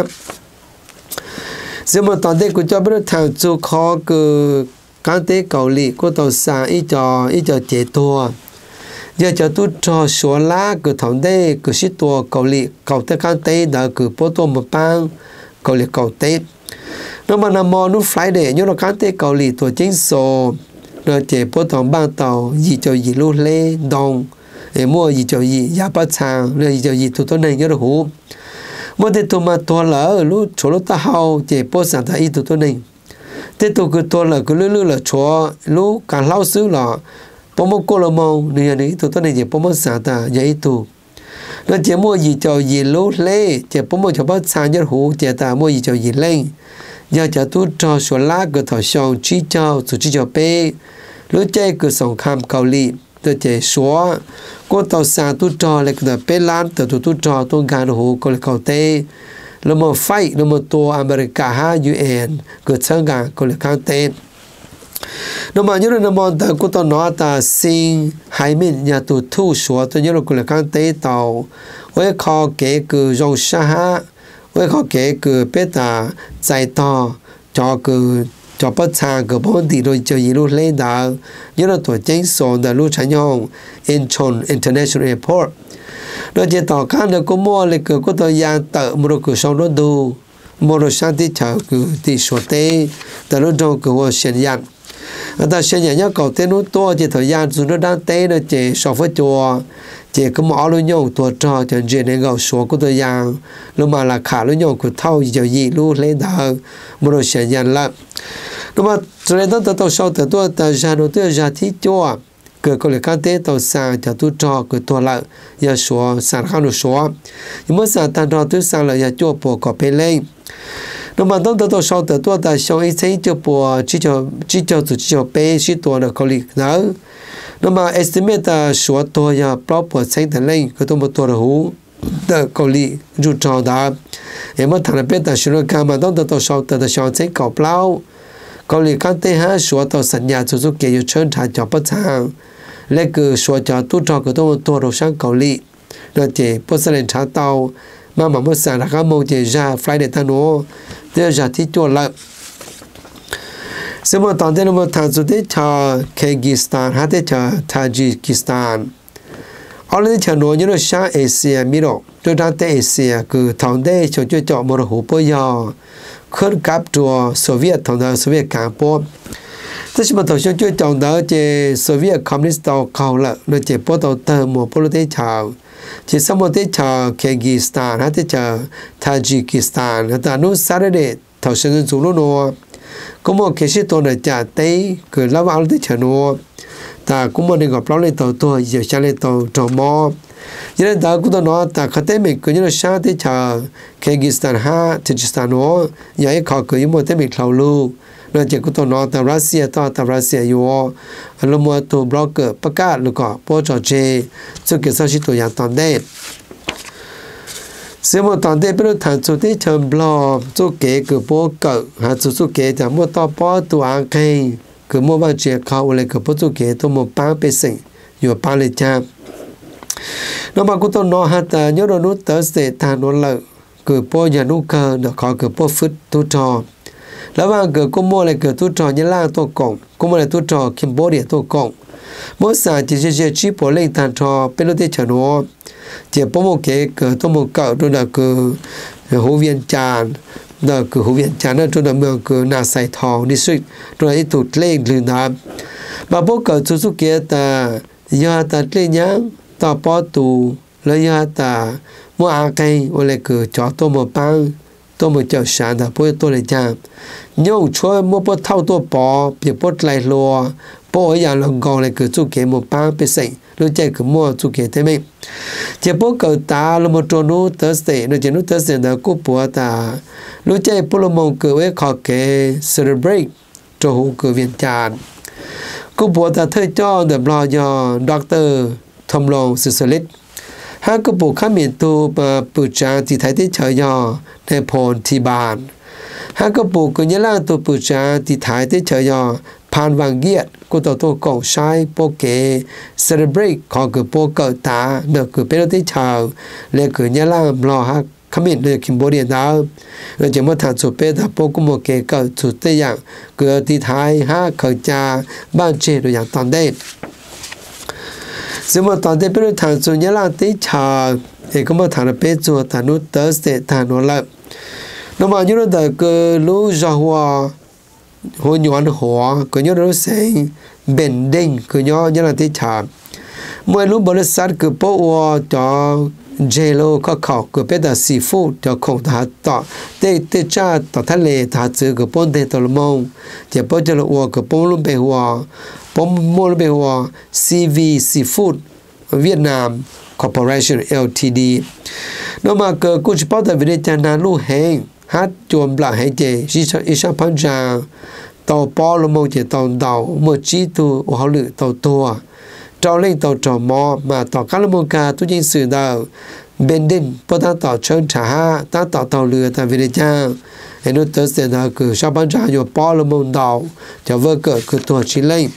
ซึ่งมาตอนได้กูจะไม่ได้ทางจุขอคือการเตะเกาหลีก็ต้องสร้างอีจอเจตัวอยากจะตู้จอชัวร์ก็ทำได้ก็ชิตัวเกาหลีเกาแต่การเตะได้ก็พอตัวมาปังเกาหลีเกาเตะแล้วมันนำมอนุไฟเดย์ย้อนการเตะเกาหลีตัวจริงโซเราเจ็บพอตอนบ้านเตายีเจ้ายีลูเล่ดองมั่วยีเจ้ายียาปะชางเรื่องยีเจ้ายีตัวต้นในยอดหูเมื่อเด็กตัวมาตัวเหล่าลูกโฉลตาเฮาเจ็บพอสันตาอีตัวต้นในเด็กตัวคือตัวเหล่าก็ลื่นๆเหล่าชัวลูกการเล่าซื้อเหล่าปมโกลมองเนื้อนี้ตัวต้นในเจ็บปมสันตาใหญ่ตัวแล้วเจ็บมั่วยีเจ้ายีลูเล่เจ็บปมชาวบ้านชางยอดหูเจ็บตามั่วยีเจ้ายีเล่อยากจะตู้จอชัวร์ก็ถอดช่องชี้เจ้าสุดชี้เจ้าเป้รู้ใจคือสงครามเกาหลี tôi chế số cô tàu xa tu trò lại cái bê lan từ tu trò tu gan hồ có lại cầu tê là một fight là một tổ America ha UN cứ sang gan có lại kháng tê nó mà nhớ là món tàu cô tàu nó ta xin hai mình nhà tu thu số tôi nhớ là có lại kháng tê tàu với kho kế cứ rong sa ha với kho kế cứ bê ta giải to cho cứ cho bắt sang cái bốn tỷ rồi cho gì luôn lên đó nhớ là tuổi chính số là lúc chạy nhông Incheon International Airport nó chỉ tàu cá nó có mua lại cái có thời gian tự mua được sau đó đủ mua được sang thì chờ cái tỷ số tệ từ lúc trong cái hồ sinh nhận ta sinh nhận nhớ cầu tên nó to chỉ thời gian chúng nó đang tệ nó chỉ so với chùa chỉ có mỏ luôn nhông tuổi trò cho chuyện này gạo số của thời gian lúc mà là khả luôn nhông của thâu giờ gì luôn lên đó mua được sinh nhận là nhưng mà cho nên tàu sau từ tôi ta ra đầu tiên ra thị chùa cứ có lẽ các tế tàu sang cho tôi cho cứ tôi lại giờ số sang khăn được số nhưng mà sang tan cho tôi sang là giờ chùa bộ có bên lên nhưng mà tàu sau từ tôi ta sau ấy thấy chùa bộ chỉ cho bên chỉ tôi là có lý nữa nhưng mà estimate số tôi giờ proper sáng thành lên cứ tôi một tôi là hú có lý rút cho đó em mà thằng này bên ta sử dụng cam mà tàu sau từ sau thấy có bao có lẽ các tế ha số tàu sẵn nhà cho giúp kể chân trả cho bất hàng lấy cứ số cho tu trò của tôi tôi đầu sang cầu lì rồi chỉ bất sẽ lên trả tàu mà mất sản là các mâu chỉ ra flight để ta nó đưa ra thì chua lại xem một toàn thế là một thằng số thế cho Kyrgyzstan hay thế cho Tajikistan ở đây cho nó như là sang Asia Middle tôi đang tới Asia cứ thằng đây cho chọn một hồ bây giờ khởi cấp cho Soviet thằng đó Soviet cán bộ, thế nhưng mà thằng chúng tôi chọn đó chỉ Soviet Communist tàu cầu là nó chỉ bắt đầu từ một bộ thế chào, chỉ sau một thế chào Kyrgyzstan hay thế chào Tajikistan, ta nói sau đấy thằng sinh chúng nó có một cái sự tôi là trả tế cứ lao vào thế chào nó, ta cũng muốn đi gặp lão lên tàu tôi giờ sang lên tàu trò mò. Như thế đó cũng nói ta khát tế mình cứ như là sáng thế chờ Kyrgyzstan ha Tajikistan nó giờ ấy họ cứ một tế mình lâu lưu rồi chỉ có tôi nói ta Russia yêu lúc mà tôi blogger bắt cá lúc có bố trò chơi cho cái sao chỉ tôi nhận toàn đấy xem một toàn đấy bây giờ thằng chú thế chờ blog cho cái cứ bố cỡ ha chú cái chẳng mua to bó tôi ăn cây cứ mua bao nhiêu khâu lại cứ bố chú cái tôi một bán bê sinh nhiều bán lên cha nó mà cũng tôi nói hạt nhớ đồ nút tới sẽ thà nó lợi cứ po nhà nút cơ nó có cứ po phứt tu tròแล้วว่าcứ cũng mua lại cứ tu trò như là tu cộng cũng mua lại tu trò Cambodia tu cộng mỗi sáng chỉ po lên thằng trò bên đây chờ nó chỉ po một cái cứ tu một cậu rồi là cứ hồ viên tràn là cứ hồ viên tràn rồi là mường cứ nà Sài Thòng district rồi ấy tụt lên lưng đá mà bố cậu chú kia ta giờ ta lên nhá ta bỏ tù lấy ra ta mua ăn cây hoặc là cứ cho tôi một bao tôi một chậu sản ta bôi tôi lại cha nhung chúa mua bớt thâu tôi bỏ bị bớt lại lùa bỏ ở nhà lòng gòn lại cứ chú kế một bao bị sậy lúc chạy cứ mua chú kế thế mình chỉ bố cậu ta là một trò nút tới sậy nó chỉ nút tới sậy là cú bùa ta lúc chạy bố là mong cứ với khó kế celebrate cho hú cứ viên tràn cú bùa ta thuê cho được lo cho doctor thông long sự xử lý hai cái bộ khám miễn tu và bự trang thì thấy thế chờ do Nepal thì bàn hai cái bộ của nhớ là tu bự trang thì thấy thế chờ do Phan Vang Giết của tổ tổ cộng sai bộ kế celebrate có cái bộ cỡ ta được cái bên thế chờ để cái nhớ là lo ha khám miễn được Cambodia đó rồi chỉ một thằng chụp bên đó bộ của một cái cỡ chụp thế dạng cái thì thấy ha khởi cha ban chế rồi dạng toàn đây nhưng mà toàn thế bên thằng chủ nhớ là tí chờ thì có một thằng là bên chủ thằng nút tới sẽ thằng nó lại nó mà nhớ là cái lũ già hoa hồi nhọn hoa cái nhớ nó sẽ bền đinh cái nhớ là tí chờ mỗi lúc bữa sát cái bộ cho jello có khẩu cái bên là seafood cho không thà tỏ tê cha tỏ thà lệ thà chữ cái bốn tê tỏ mông chỉ bao giờ là cái bốn lúc bề hoa bom mua bề hoa CV Seafood Việt Nam Corporation Ltd nó mà cái cũng chỉ bảo tại vì đây là lưu hành hát chuồn lại hay chế chỉ sao phán ra tàu bao lô mông chỉ tàu đào một chi tu họ lựa tàu tua trao lên tàu trò mò mà tàu cá lâm ca tu chính sự đạo bên đinh bắt ta tàu chân trả ta tàu lừa ta về cha anh nói tới sẽ là cứ sao bán trả vô bao lâm mông tàu cho vợ cỡ cứ tuổi chỉ lên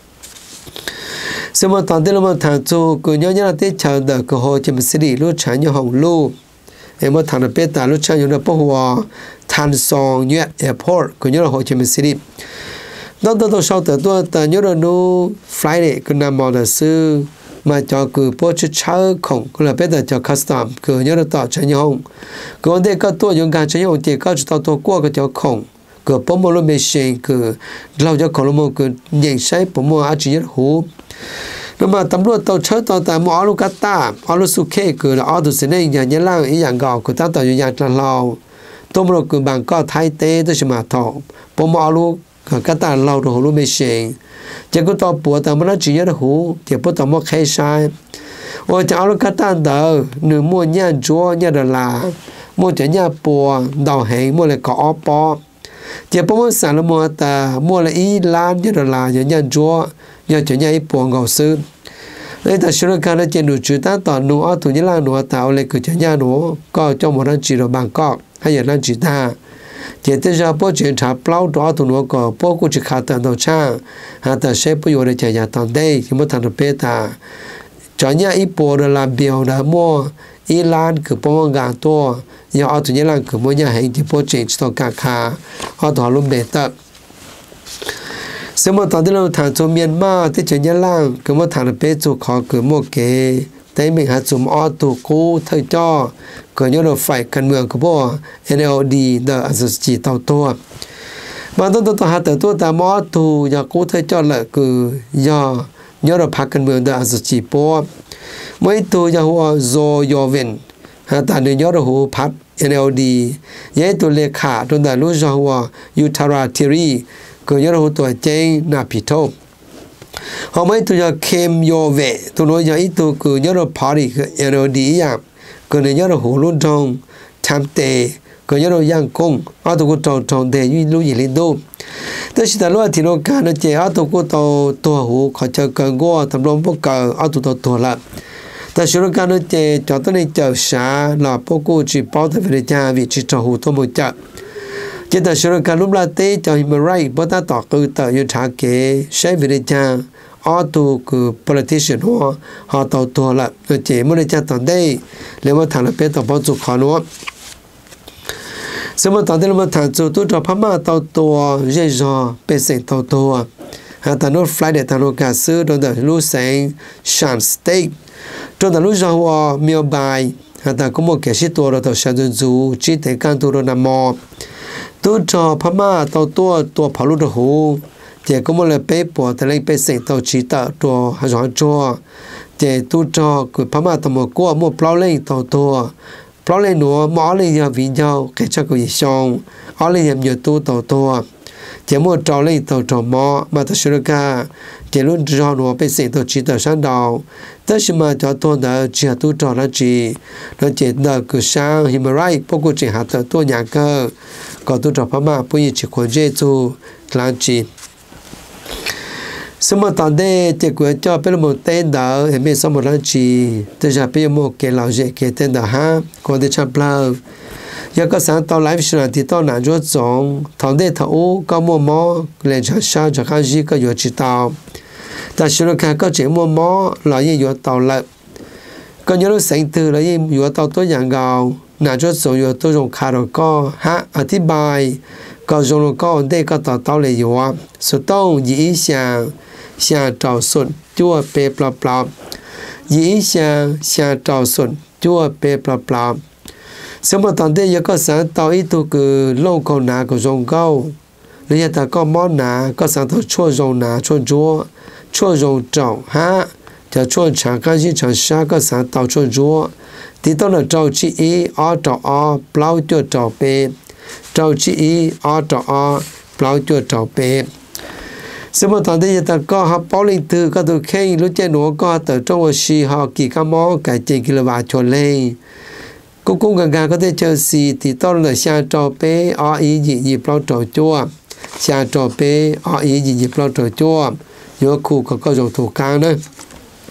xem mà tàu tên lâm thằng chú cứ nhớ là tết chờ đợi cứ hồi chỉ mình xử lý lúc trả như hồng lu em mà thằng nó biết ta lúc trả như nó bao hòa Tan Song Nhật Airport cứ nhớ là Hồ Chí Minh City đó tôi sau tôi nhớ là nó Friday cứ nằm mò là sư mà cho cứ bố chú chơi không cứ là biết là cho custom cứ nhớ là tao chơi nhau còn đây có tôi dùng cả chơi nhau thì có chúng tôi qua cái cho không cứ bố mua luôn machine cứ lâu cho không luôn cứ nhận sai bố mua ăn chỉ nhất hú nhưng mà tầm lúc tao chơi tao tại mua áo lúc ta áo lúc suke cứ là áo đồ xin này nhà nhớ lang ý dạng gạo cứ tao dùng dạng là lâu tôi mua cứ bằng có thay tế tôi sẽ mà thọ bố mua áo lúc cái ta lâu rồi lúc mới xem chỉ có tao bùa tao mới nói chỉ nhớ được hú chỉ bố tao mua khai sai ôi cháu lúc cái ta đỡ nửa mua nhà chúa nhà đờ là mua cho nhà bùa đầu hàng mua lại có bò chỉ bố mua sản là mua ta mua lại ý lan nhà đờ là nhà chúa nhà cho nhà ý bùa ngầu sư đây ta sửa cái này trên nụ chữ ta tao nụ ở tụi nhà là nụ tao lại cứ cho nhà nụ có cho một lần chỉ rồi bằng có hay là lần chỉ ta chỉ tới giờ bố chuyện trả plau đó tụi nó có bố cũng chỉ khát tận đầu trang ta sẽ bố vô để chạy nhà tận đây khi mà thằng nó bé ta cho nhà ít bố là làm biểu là mua ít lan cứ bố gà to giờ ở tụi nhà là cứ mua nhà hàng thì bố chuyện cho cả khá ở đó luôn bể tập xem mà tận đây là thằng cho miền ma tới cho nhà lang cứ mà thằng nó bé cho khó cứ mua cái tại mình hạt zoom ở tụ cố thời cho có nhớ là phải cần mượn của bố NLD đã chỉ tàu to mà tôi hạt tàu ta mò tụ giờ cố thời cho là cứ giờ nhớ là phải cần mượn đã chỉ bố mấy tụ giờ họ rồi giờ về hạt ta nên nhớ là họ phát NLD vậy tụ lệ khả tôi đã lúc giờ họ utilitarian cứ nhớ là họ tuổi chơi nạp thô họ mấy tụi giờ kem vô về tụi nó giờ ít tụi cứ nhớ là party cái NLD à cứ nhớ là hồ luôn trong tham tệ cứ nhớ là giang công ở tụi cô trồng tệ như lúc gì lên đâu tới khi ta nói thì nó cả nó chơi ở tụi cô tàu hồ họ chơi cờ go thầm lòng bốc cờ ở tụi tàu là ta sử dụng cái nó chơi cho tới này chờ xa là bốc cô chỉ bảo tới về nhà vị trí trò hồ tôi một chợ chỉ ta sử dụng cái lúc là tết cho human rights bắt ta tỏ cứ tự như trả kế sẽ về nhà ở tụ cứ politician họ tàu tua là rồi chỉ mới được tận đây nếu mà thằng là bé tàu bao nhiêu khó nữa xem mà tận đây là thằng chủ tôi cho phá mà tàu tua dễ dò bé sinh tàu tua thằng nó fly để thằng nó cả sư trong đó lúc sáng Shan State trong đó lúc giờ miêu bài thằng có một cái sĩ tua rồi tàu sang dân du chỉ thấy căn tua rồi nằm mò tôi cho phá mà tàu tua phá lúc đó hú chỉ có một lần bé bỏ tại đây bé sinh tàu chỉ tạo cho hai giỏi cho chỉ tu cho cứ phá mà tàu một plau lên tàu tua plau lên nữa mỏ lên giờ vì nhau cái cho cái gì xong ở lên làm nhiều tu tàu tua chỉ một trò lên tàu trò mỏ mà ta sửa cả chỉ luôn cho nó bé sinh tàu chỉ tạo sáng đầu tất nhiên mà cho tôi đã chỉ tu trò là chỉ nó chỉ là cứ sang human rights bao gồm chỉ hạt tu nhà cơ còn tu trò phá mà bây giờ chỉ còn dễ tu làm chỉ xem mà tận đây thì cũng cho bên một tên đó em biết sao một lần chỉ tôiจะไปmột cái lão dễ cái tên đó ha còn để chăm lo giờ có sáng tàu live show thì tàu nào cho giống thằng đây thầu có mua mỏ lên cho sao cho cái gì có chỉ tàu ta show cái có chỉ mua mỏ là gì tàu lại có nhớ lúc sáng từ là gì tàu tôi dạng gạo nào cho giống tôi dùng khá rồi có ha ở thì bài có dùng có đây có tàu lại số tàu gì sang xa trào xuân chua bê bla bla dĩ xa trào xuân chua bê bla bla xem mà tận đây có sáng tàu ít tu cứ lâu cầu nà của dòng câu nếu ta có món nà có sáng tàu chua dòng nà chua dòng trào ha cho chua chẳng cái gì chẳng xa có sáng tàu chua chua thì tao là trào chỉ ý ở trào ở bao chua trào bê trào chỉ ý ở trào ở bao chua trào bê xem mà thằng đây ta có học bảo linh từ có từ khen lúc chơi nữa có từ trong một xí họ kỳ cam mó cái chuyện kia là bà cho lên cũng gần có thể chơi xí thì tao là xa trò bé ở ý gì bao trò chua xa trò bé ở ý gì bao trò chua nhớ khu có dùng thủ cao nữa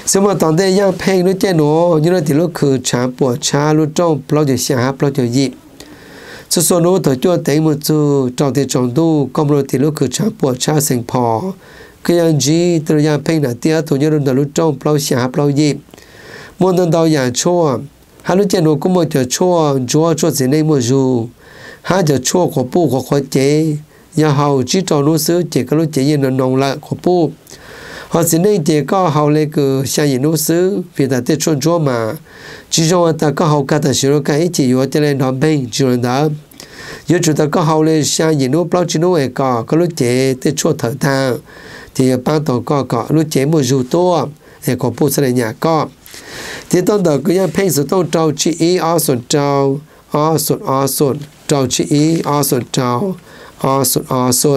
xem mà toàn đây giang phèn nó chơi nó như là thì lúc khử chả bỏ cha lúc trong bao giờ xả bao giờ gì số nó thời cho thấy một số trong thì trong tu công rồi thì lúc khử chả bỏ cha sinh phò cái anh gì từ giang phèn là tia thôi như là lúc trong bao xả bao gì muốn tận đầu nhà chua hai lúc chơi nó cũng một giờ chua gì này một dù hai giờ chua của bu của khoai chế nhà hậu chỉ trong lúc xưa chỉ có lúc chế như nó nồng lại của bu họ xin nên chỉ có hậu lấy cái sáng yên lúc xưa vì ta tết xuân chúa mà chỉ trong ta có hậu cả ta sử dụng cái chỉ có cho nên nó bên chỉ là đó giờ chúng ta có hậu lấy sáng yên lúc bao chỉ lúc ấy có lúc chế tết xuân thở thang thì ban đầu có lúc chế một dù to thì có bu sẽ nhà có thì tao đó cứ như phê sự tao trâu chỉ ý ở xuân trâu trâu chỉ ý ở xuân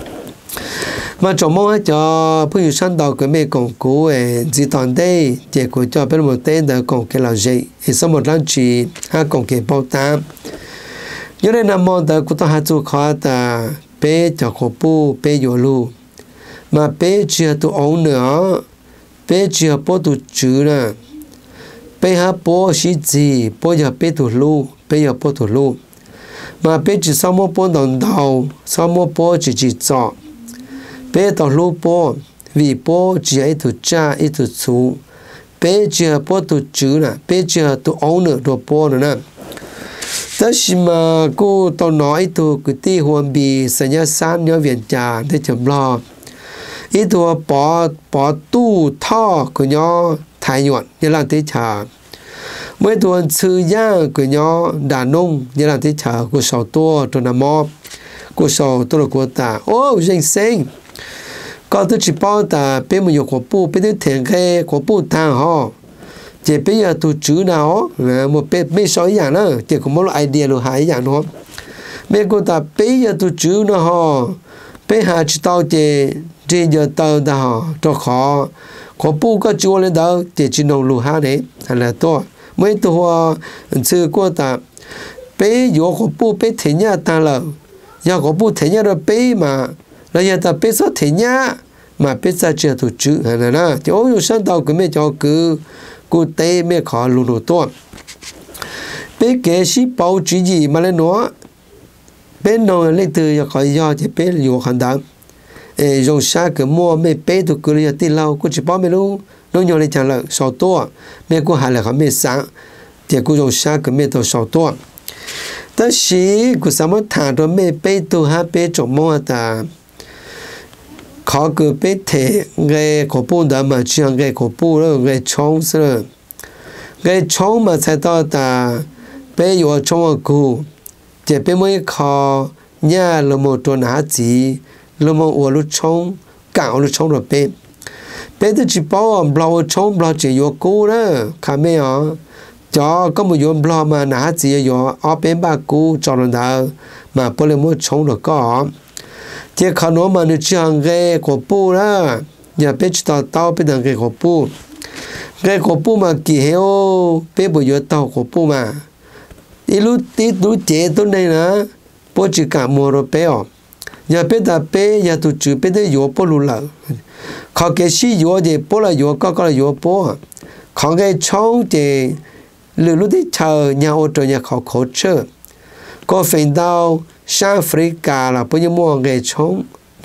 mà trong mong choผู้อยู่ชั้นดาวก็ไม่กงกูจีตอนได้เจ้ากูจะเป็นหมดเต้นแต่กงเกล้าเจสมมติร้านจีหากงเกล้าตามอยู่ในน้ำมันแต่กูต้องหาจูขอแต่เป้จะขบูเป้ยูรูมาเป้เชื่อตัวองเนื้อเป้เชื่อปูตัวจืดนะเป้หาปูชีจีปูจะเป้ตัวลูเป้จะปูตัวลูมาเป้จีสมมติปูดาวสมมติปูจีจ่อbé tàu lúa bò vì bò chỉ ấy tụ cha ấy tụ chú bé chỉ bò tụ chữ nè bé chỉ tụ ấu nữa đồ bò nữa nè tất nhiên mà cô tàu nói tụ cái tí hoàn bị sinh nhật sáng nhớ viện trà để chấm lo ít tụ bỏ tu thọ của nhau thái nhuận như là thế trà mấy tụ sư giang của nhau đàn ông như là thế trà của sầu tua trong năm mò của sầu tua của ta ô danh sinh có tôi chỉ bảo ta bên một của bu bên thứ thiện cái của bu thang họ chỉ bây giờ tôi chữ nào một bên mấy số dạng nữa chỉ có một loại idea rồi hai dạng nữa bên cô ta bây giờ tôi chữ nó họ bên hà chỉ tao chỉ giờ tao ta họ cho khó của bu có chua lên đó chỉ nông lúa ha đấy hay là to mấy tôi xưa cô ta bây giờ của bu bên thiện nhà ta là giờ của bu thiện nhà rồi bây mà là giờ ta biết sao thế nhá mà biết sao chưa tổ chức hay là na thì ôi sáng đầu cái mấy cho cứ tê mấy khó lù lù to biết cái gì bảo chỉ gì mà lên nó bên nó lên từ giờ khỏi giờ thì biết nhiều khán giả dùng xa cái mua mấy bé tụi cứ là tin lâu cứ chỉ bảo mấy lúc nó nhiều lên chẳng là sáu to mấy cô hay là họ mấy sáng thì cứ dùng xa cái mấy tụi sáu to但是古什么谈到没被都还被琢磨的，考个被提个可不的嘛，像个可不了个冲是了，个冲嘛才到的，被有冲个，这被没考，伢了么做哪子，了么我了冲，搞了冲了被，被的只包不了冲不了只有个了，看没有？cho có một yếm lo mà nã gì yo ở bên ba cú cho nó đỡ mà bữa nay mua chống được có chỉ khả năng mà nó chẳng cái của bu đó nhà bên tàu tàu bên đằng cái của bu mà kỳ heo bên bữa giờ tàu của bu mà ít lúc chế tôi này nè bữa chỉ cả mua rồi bé à nhà bên ta bé nhà tụi chú bên đây yo bữa lù lợ họ cái gì yo thì bữa là yo có là yo bữa họ cái chống thì lúc đi chờ nhà ô tô nhà họ khổ trợ có phần đau sang Africa là bao nhiêu mua nghề chống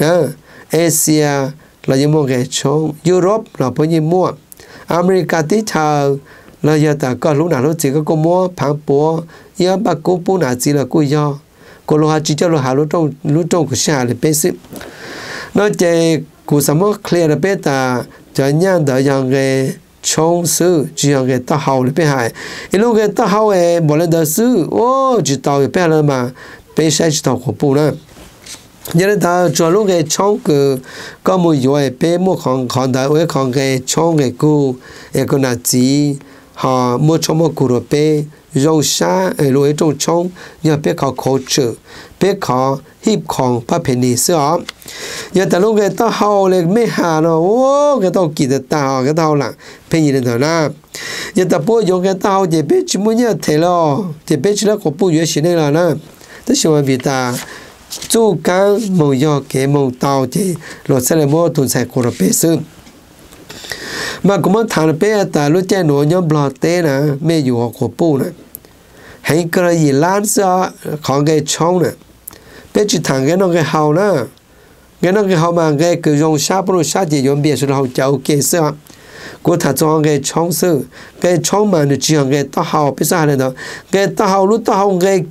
Asia là những mua nghề chống Europe là bao nhiêu mua America đi chờ là giờ ta có lúc nào lúc chỉ có mua phẳng bố giờ bà cô bố nào chỉ là cô do cô lo chỉ cho lo hà lúc trong của xa là basic nó chỉ cụ sao mà clear là bé ta cho nhau đỡ dòng nghề chống sự chỉ là cái ta hậu là bé hải, lúc cái ta hậu ấy bỏ lên đó sự, ô chỉ tàu cái bé là mà bé sai chỉ tàu của bù nữa, giờ này ta cho lúc cái chống cái có một người bé mua còn đó với còn cái chống cái cô là gì họ mua chống một cụ rồi bé dùng xa lúc ấy chống giờ bé họ khổ chịu bé họ hiệp còn ba penny sữa giờ ta lúc cái tao hậu là mấy hà nó ô cái tao kỳ cái tao là penny lên thôi na giờ ta bố dùng cái tao thì bé chỉ muốn nhớ thế lo thì bé chỉ là có bố nhớ xin là na tức là vì ta chú cán mong do cái mong tao thì rồi sẽ là mua tuần sai của bé sư mà cũng mất thằng bé ta lúc chơi nổi nhóm bò té nè mẹ dù họ của pu nè hãy cái gì lan sao khỏi cái trống nè bé chỉ thằng cái nó cái hậu nè cái nó cái hậu mà cái cứ dùng sát bro sát chỉ dùng biệt sự hậu cháu kia sao của thằng cho cái trống sự cái trống mà nó chỉ cái tao hậu biết sao này đó cái tao hậu lúc tao hậu cái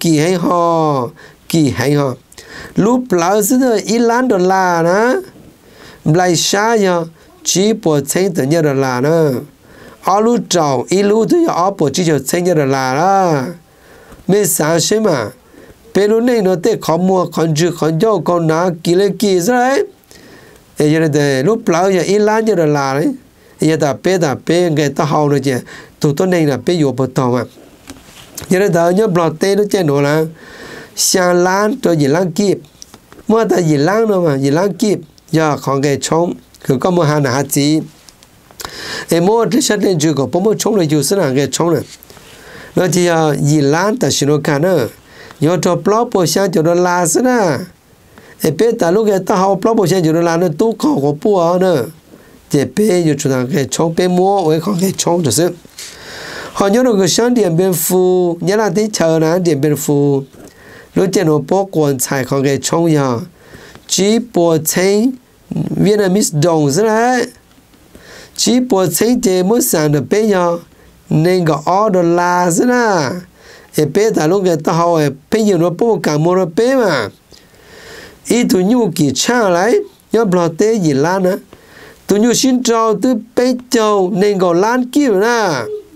kỳ hay ho lúc lão sư đó $1 nè lại xa giờ chỉ bộ $1 nè ở lúc trâu lúc tôi ở bộ chỉ cho $1 đó mấy sáng sớm mà bây lúc này nó tới khó mua còn chưa còn cho còn nào kỳ rồi ấy giờ đây lúc lão giờ $1 đấy giờ ta bé cái tao hậu rồi chứ tụi này là bé vô bộ tàu mà giờ đây nhớ bỏ tên nó chơi nữa là sang lan cho gì lan kịp mua ta gì lan đâu mà gì lan kịp giờ còn cái trống cứ có mua hàng nào gì em mua cái sách lên chưa có mua trống này chưa sẽ là cái trống này nó chỉ gì lan ta xin nó cả nữa nhớ cho blog bộ sang cho nó là sẽ nè em biết ta lúc cái ta học blog bộ sang cho nó là nó tu khổ của bùa nữa thì bé giờ chúng ta cái trống bé mua với còn cái trống được chứ họ nhớ được cái sáng điện biên phủ nhớ là tí chờ nè điện biên phủ lúc trên nó bó quần chạy còn cái trống giờ chỉ bộ thấy Vietnamese đồng thế này chỉ bộ thấy thì mới sang được bây giờ nên có $1 thế này em bé ta lúc cái tao hỏi bây giờ nó bố cả mua nó bé mà ít tụi nhu kỳ cha lại nhớ bỏ tế gì lan á tụi nhu xin trao từ bé châu nên có lan kia nè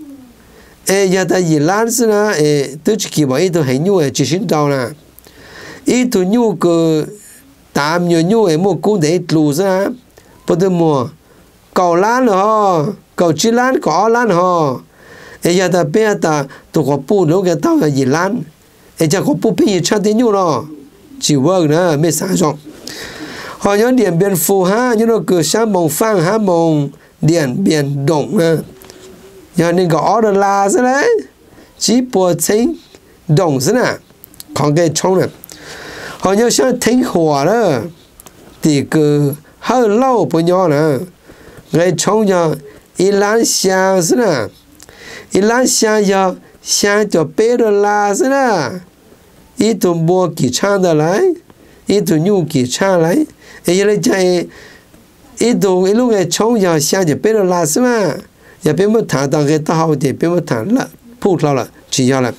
giờ ta gì lan thế này tôi chỉ kỳ bảo ít tụi hay nhu chỉ xin trao nè ít tụi nhu cứ tạm nhiều em mua cũng để lù ra bắt đầu mua cầu lan hò cầu chi lan có lan hò giờ ta bé ta tụi có pu lúc cái tao là gì lan giờ có pu bây giờ chắc tiếng nhiều rồi chỉ work nữa mới sáng xong họ nhớ điện biên phủ ha nhưng nó cứ sáng mông phang ha mông điện biên động nè giờ nên có $1 thế đấy chỉ bộ chính động thế nè còn cái trống nè họ nhớ sáng thỉnh hỏa đó thì cứ hơi lâu bây giờ nè cái trống giờ lan sáng thế nè lan sáng giờ sáng cho $1 thế nè ít tụi mua kỳ trang đó lại ít tụi nhu kỳ trang lại ấy là chạy ít tụi lúc cái trống giờ sáng cho $1 thế mà giờ bé mất thằng tao cái tao thì bé mất thằng là phụ lao là chỉ cho là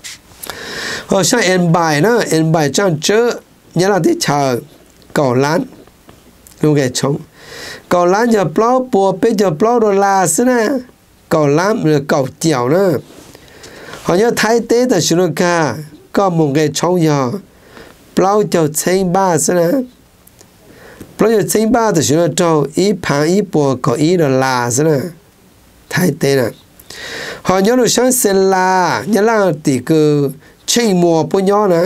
họ sang em bài trang chớ nhớ là thế chờ cầu lán lúc cái trống cầu lán giờ plau bùa bé giờ plau $1 thế nè cầu lán rồi cầu chèo nữa họ nhớ thái tế tại Sri Lanka có một cái trống giờ plau cho $1,300 thế nè plau cho $1,300 tại Sri Lanka ít phẳng ít bùa có $1 thế nè thái tế nè họ nhớ được sáng sen là nhớ là tỷ cứချိန်mùa bữa nhỏ nè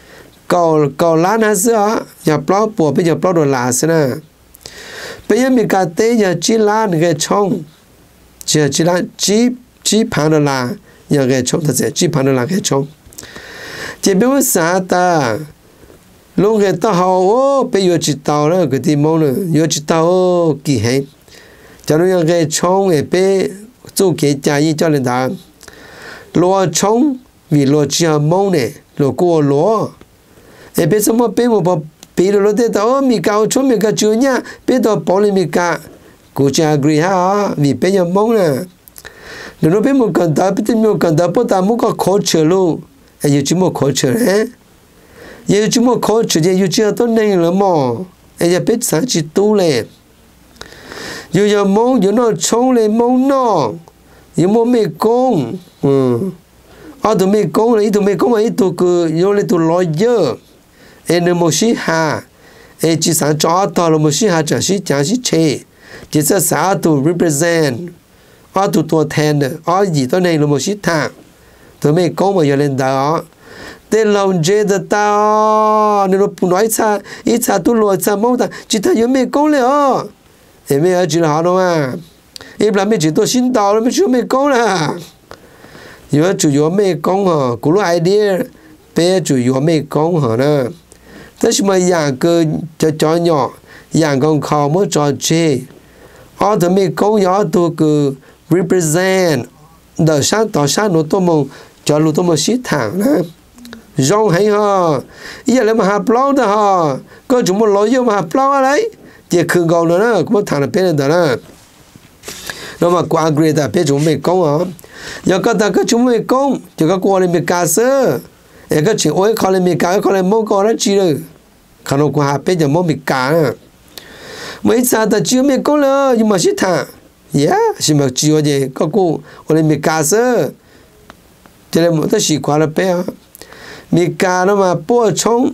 cầu lá nè xưa giờ plau bùa bây giờ plau $1 thế nè bây giờ mình cả tế giờ chỉ lá cái trống giờ chỉ lá chỉ phẳng $1 giờ cái trống thật sự chỉ phẳng $1 cái trống chỉ biết sao ta lúc cái tao hậu bây giờ chỉ tao nữa cái gì mong nữa giờ chỉ tao kỳ hay cho nên cái trống ấy bé做给家一叫人打罗冲vì罗只mong này罗过罗诶别什么别我把别的罗的到米高冲米高主呀别到保利米高估计 agree 哈 vì别人mong nè nếu别một cần ta别没有cần ta不但没个考试路诶有这么考试诶有这么考试就有这都能了嘛诶也别想去读嘞有giờ mong有那冲嘞mong nó有么没工tụi mấy công là tụi mấy công mà tụi cứ vô lên tụi lawyer em một sĩ hà em chỉ sáng cho tao là một sĩ hà chẳng sĩ chế chỉ sẽ xã tụi represent tụi tụi thèn gì tụi này là một sĩ thằng tụi mấy công mà vô lên đó tên lòng dễ được tao nên nó nói sao ít sao tụi lừa sao mong ta chỉ thấy vô mấy côngเลยem mấy chỉ là họ đâu mà em làm mấy chỉ tôi xin tao mới chưa mấy công là giờ chủ yếu mấy công hả cú lo idea bé chủ yếu mấy công hả nè thế mà dạng cơ cho nhỏ dạng con khó mới cho chơi họ từ mình công nhỏ tôi cứ represent đời sáng tỏ sáng nó tôi mong cho lúc tôi mong xí thẳng đó rong hay ha giờ lại mà hạt plau đó ha có chúng một lối vô mà hạt plau đấy chỉ khử gạo nữa đó cũng thằng là bên đó nó mà qua agree ta bên chúng mình công hả giờ có ta có chúng mình công chỉ có qua lên mình cá sơ cái chuyện ôi khó lên mình cá khó lên mông có đó chi rồi khả năng qua bên giờ mông mình cá mấy sao ta chưa mình công nữa nhưng mà xí thẳng xin mà chưa gì có cô lên mình cá sơ cho nên một cái gì qua là bên mình cá nó mà bố chống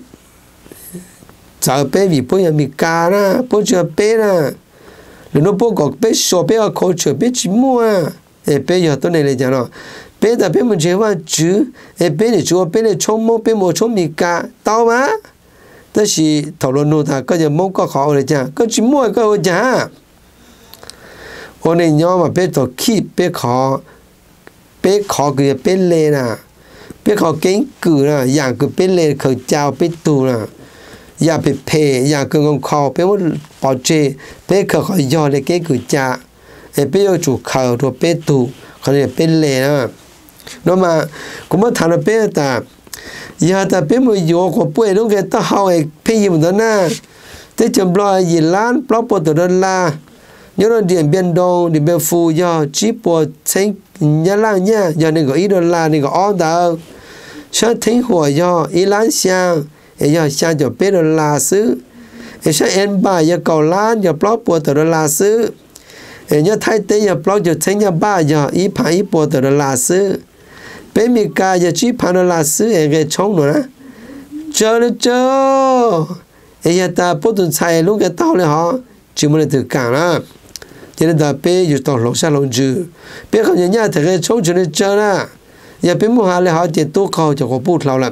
giờ bé vì bố nhà mình cá na bố chưa bé na rồi nó bố có bé sổ bé ở khâu chợ bé chỉ mua bé giờ tôi này là gì nó bé đã bé mình chơi vào chữ bé này chúa bé này chống mua bé mua chống mình cá tao mà đó là thảo luận nô ta có giờ mua có khó rồi chả có chỉ mua có rồi chả hôm nay nhau mà bé tổ khi bé khó cái bé lên à bé khó kiến cử là dạng cái bé lên khởi chào bé tù làอย่าไปเพย์อย่าเกินคอไปว่าปอเจไปเขาขอยอเลยเกกุจ่าไปยอจูเขาตัวไปตูเขาเนี่ยเป็นเลยนะนั่นมากูมาทำไปแต่อย่าแต่ไปมือยอเขาป่วยต้องแค่ต้องเอาไปยิ้มตัวหน้าแต่จำลอยยีล้านปลอบปวดตัวลาย้อนเดียนเบียนดงเดียนเบียฟูยอจีปวดเซ็งยาล่างเนี่ยยาหนึ่งก็อีดอลลาร์หนึ่งก็อ้อดาวฉันทิ้งหัวยออีล้านเสียงgiờ sang cho bé đô la xứ sang em ba giờ cầu lan giờ blog bùa từ đô la xứ giờ thay thế giờ blog giờ thấy giờ ba giờ ý phải ý bùa từ đô la xứ bé mi ca giờ chỉ phản đô la xứ cái chống nữa chờ giờ ta bố tuần sai lúc cái tao này họ chỉ muốn từ cảng đó cho nên ta bé giờ tao lột xa lột chữ bé không nhớ nhà thì cái chống cho nên chờ đó giờ bé mua hàng này họ chỉ tu cầu cho có bút lâu lắm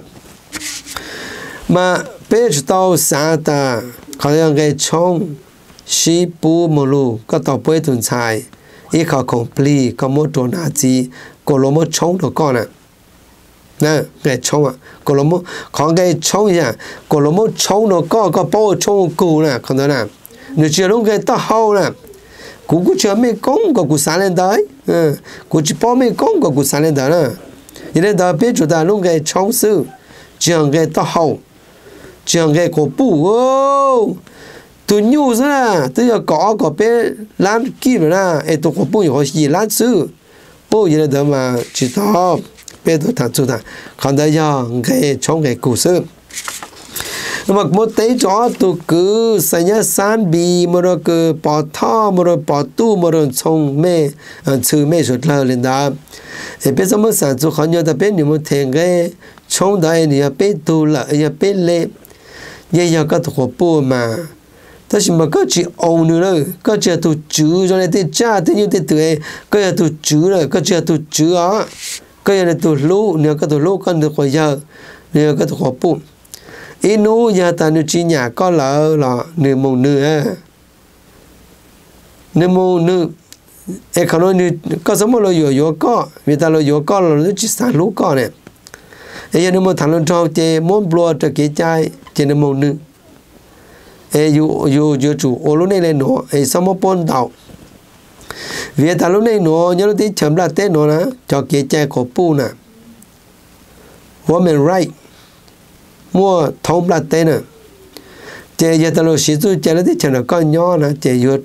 mà bé tàu sáng taเขายังไงช่องชีปูมลูก็ต่อไปตุนชายอีเขาของปลีก็มดตัวนาจีก็ลงมดช่องตัวก่อนน่ะนะไงช่องอ่ะก็ลงมดของไงช่องอย่างก็ลงมดช่องตัวก็ป้อช่องกูน่ะคนนั้นน่ะหนูเชื่อลงไงต่อเฮาน่ะกูเชื่อไม่กงก็กูสานเล่นได้กูจะป้อไม่กงก็กูสานเล่นได้นะยังไงต่อไปจุดนั้นลงไงช่องซื้อจังไงต่อเฮาchẳng cái cổ bù ô tôi nhu ra tôi giờ có bé lan kia rồi na ấy tôi cổ bù có gì lan sư bù gì đó mà chỉ to bé tôi thằng chú thằng còn đây giờ cái trong cái cổ sư mà một tí cho tôi cứ xây nhà san bì mà rồi cứ bỏ thọ mà rồi bỏ tu mà rồi trong mẹ chữ mẹ rồi là lên đó ấy bây giờ mới sản xuất khó nhớ ta bé nhiều một thằng cái trong đây thì bé tu là bé lệ giờ có thuộc bộ mà thế mà có chỉ ôn nữa rồi có chỉ tu chữ cho nên thế cha thế như thế tuổi có chỉ tu chữ rồi có chỉ tu chữ á có chỉ tu lú nếu có tu lú có được bây giờ nếu có thuộc bộ inu giờ ta nếu chỉ nhà có là nửa mông nửa không nói nửa có số một loại yếu có vì ta loại yếu có là nó chỉ sản lú có này giờ nếu mà thằng lớn trâu chơi muốn bùa cho cái trái trên mông nữ, yêu chủ ô lúc này lên nó, sao mà bón đào, vì ta lúc này nó nhớ lúc tí chấm là tết nó nè, cho cái chai của pu nè, woman right, mua thông là tết nè, chơi giờ ta lúc sử dụng chơi lúc tí chấm là con nhỏ nè, chơi yêu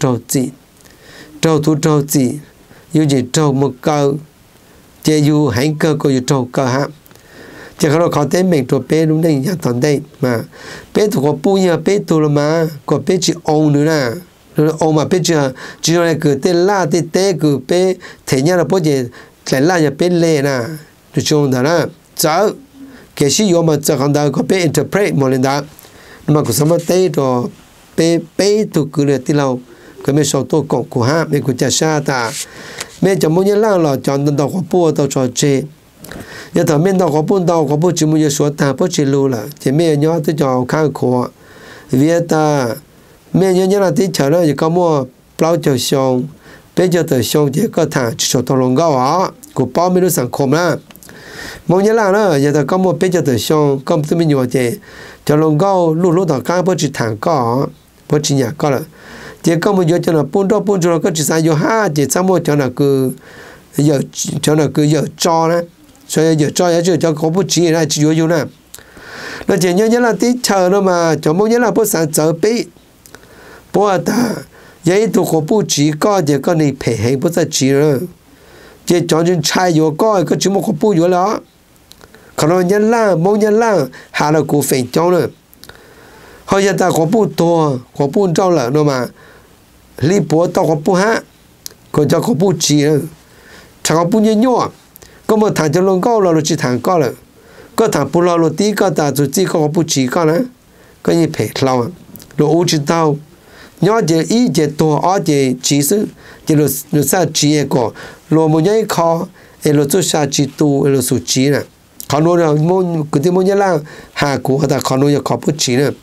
trâu gì, yêu gì trâu một câu, chơi yêu hành cơ của yêu trâu cơ ha. chỉ có họ thấy mình thuộc bé lúc này nhà toàn đây mà bé thuộc có bùi nhà bé thuộc là mà có bé chỉ ông nữa nè ông mà bé chỉ là cứ tên la tên té cứ bé thế nhà là bố gì lại la nhà bé lệ nè được chưa đó nè cháu cái gì yêu mà cháu còn đó có bé interpret một lần đó mà có sao mà té rồi bé thuộc cứ là tí lâu cái mấy số tôi cộng của ha mấy của cha sa ta mấy chồng muốn nhớ là chọn tao có bùa tao cho chơi giờ thằng mình tao có bố chỉ muốn số ta bố chỉ lưu là chỉ mấy nhớ tôi cho khang khổ vì ta mấy nhớ là tí chờ nó chỉ có mua bao giờ xong bây giờ tới xong chỉ có thằng chỉ số tao lòng gạo á của bao mấy đứa sản phẩm á mong nhớ là đó giờ ta có mua bây giờ tới xong công ty mình nhiều chỉ cho lòng gạo lúc tao khang bố chỉ thằng có bố chỉ nhà có là chỉ có một giờ cho nó buôn cho nó có chỉ sang giờ ha chỉ sang một cho nó cứ giờ cho nó cứ giờ cho nè rồi giờ cho giờ cho có bút chỉ này chỉ vô nè nó chỉ nhớ là tí chờ nó mà cho mỗi nhớ là bút sáng giờ bị bố ta vậy tụ có bút chỉ có chỉ có này phải hay bút chỉ rồi chỉ cho chúng trai vô có chỉ một có bút vô đó còn nó nhớ là mỗi nhớ là hà là cụ phải cho nữa hồi giờ ta có bút to có bút cho là nó mà li bố tao có bút ha còn cho có bút chỉ nữa chẳng có bút nhỏ có một thằng cho lông cao là chỉ thằng cao là có thằng bút lo tí có ta chủ chỉ có bút chỉ có nữa có như phải lâu rồi u chỉ tao nhỏ chỉ ý chỉ to ở chỉ chỉ sự chỉ rồi sao chỉ có rồi một nhảy khó rồi做下chỉ tu rồi số chỉ nè còn nó là môn cái tiếng môn nhảy là hà cụ ta còn nó là có bút chỉ nè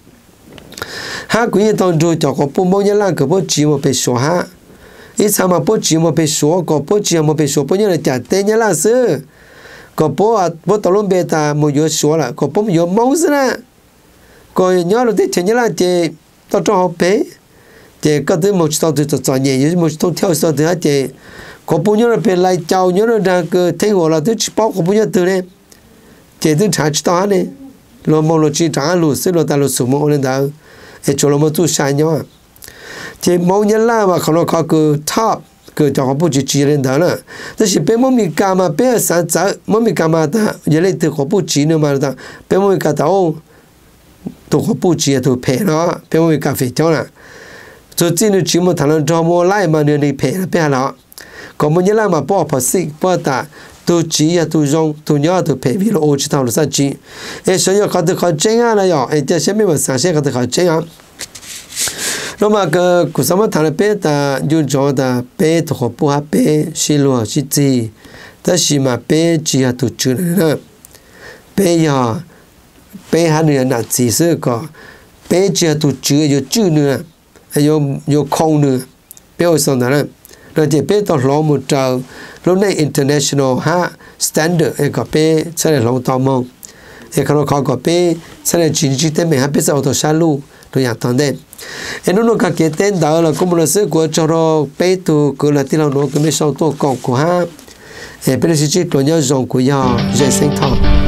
hà cụ như tao rồi cho có bút môn nhảy là cái bút chỉ mà phải số ha ít sao mà bút chỉ mà phải số có bút chỉ mà phải số bút nhảy là chả tên nhảy là sự có bút tao luôn bê ta một giờ số là có bút một giờ máu gì nè có nhớ là thế nhảy là chỉ tao cho học bé chỉ có thứ một số thứ cho nhẹ một số theo số thứ chỉ có bút nhảy là phải lại chào nhớ là đang cái thấy họ là thứ bao có bút nhảy từ đây chỉ thứ trả chỉ tao này rồi một là chỉ trả lúa xí rồi ta lúa số một lên đó để cho nó một chút sai nhau chỉ mong nhớ là màเขาเขาคือ top คือจะเขาพูดจีเรื่องนั้นนะแต่是เป็นมั่งมีการมาเป็นสารจัดมั่งมีการมาแต่ยังไงตัวเขาพูดจีเนี่ยมาแต่เป็นมั่งมีการแต่โอ้ตัวเขาพูดจีตัวเพลเนาะเป็นมั่งมีการเฟจ้าน่ะตัวจีนจีมันทำจอมไล่มาเนี่ยในเพลเป็นอะไรก็มันยังไงมาป้อภาษีป้อตาตัวจีอ่ะตัวจงตัวเนี้ยตัวเพลวิโรโอจิตาวลุสัจจี所以เขาตัวเขาเจ๋งอะไรอย่างแต่前面我上线เขาตัวเขาเจ๋ง那么个古什么谈的别的就讲的别的和不哈别是罗是字，但是嘛别只要都知了，别呀别还能拿知识个，别只要都知有知呢，有空呢，别会说的了，那这别到老木找，老那 international 哈 standard 一个别出来老大梦，一个考个别出来经济方面还别少到山路。tôi nhận thằng đấy, em nói các cái tên đó là cũng là sự của cho nó bé tu cứ là tiếng nào nó cũng biết sau tôi còn của ha, em biết là chỉ tôi nhớ dùng của nhau dễ sinh thọ.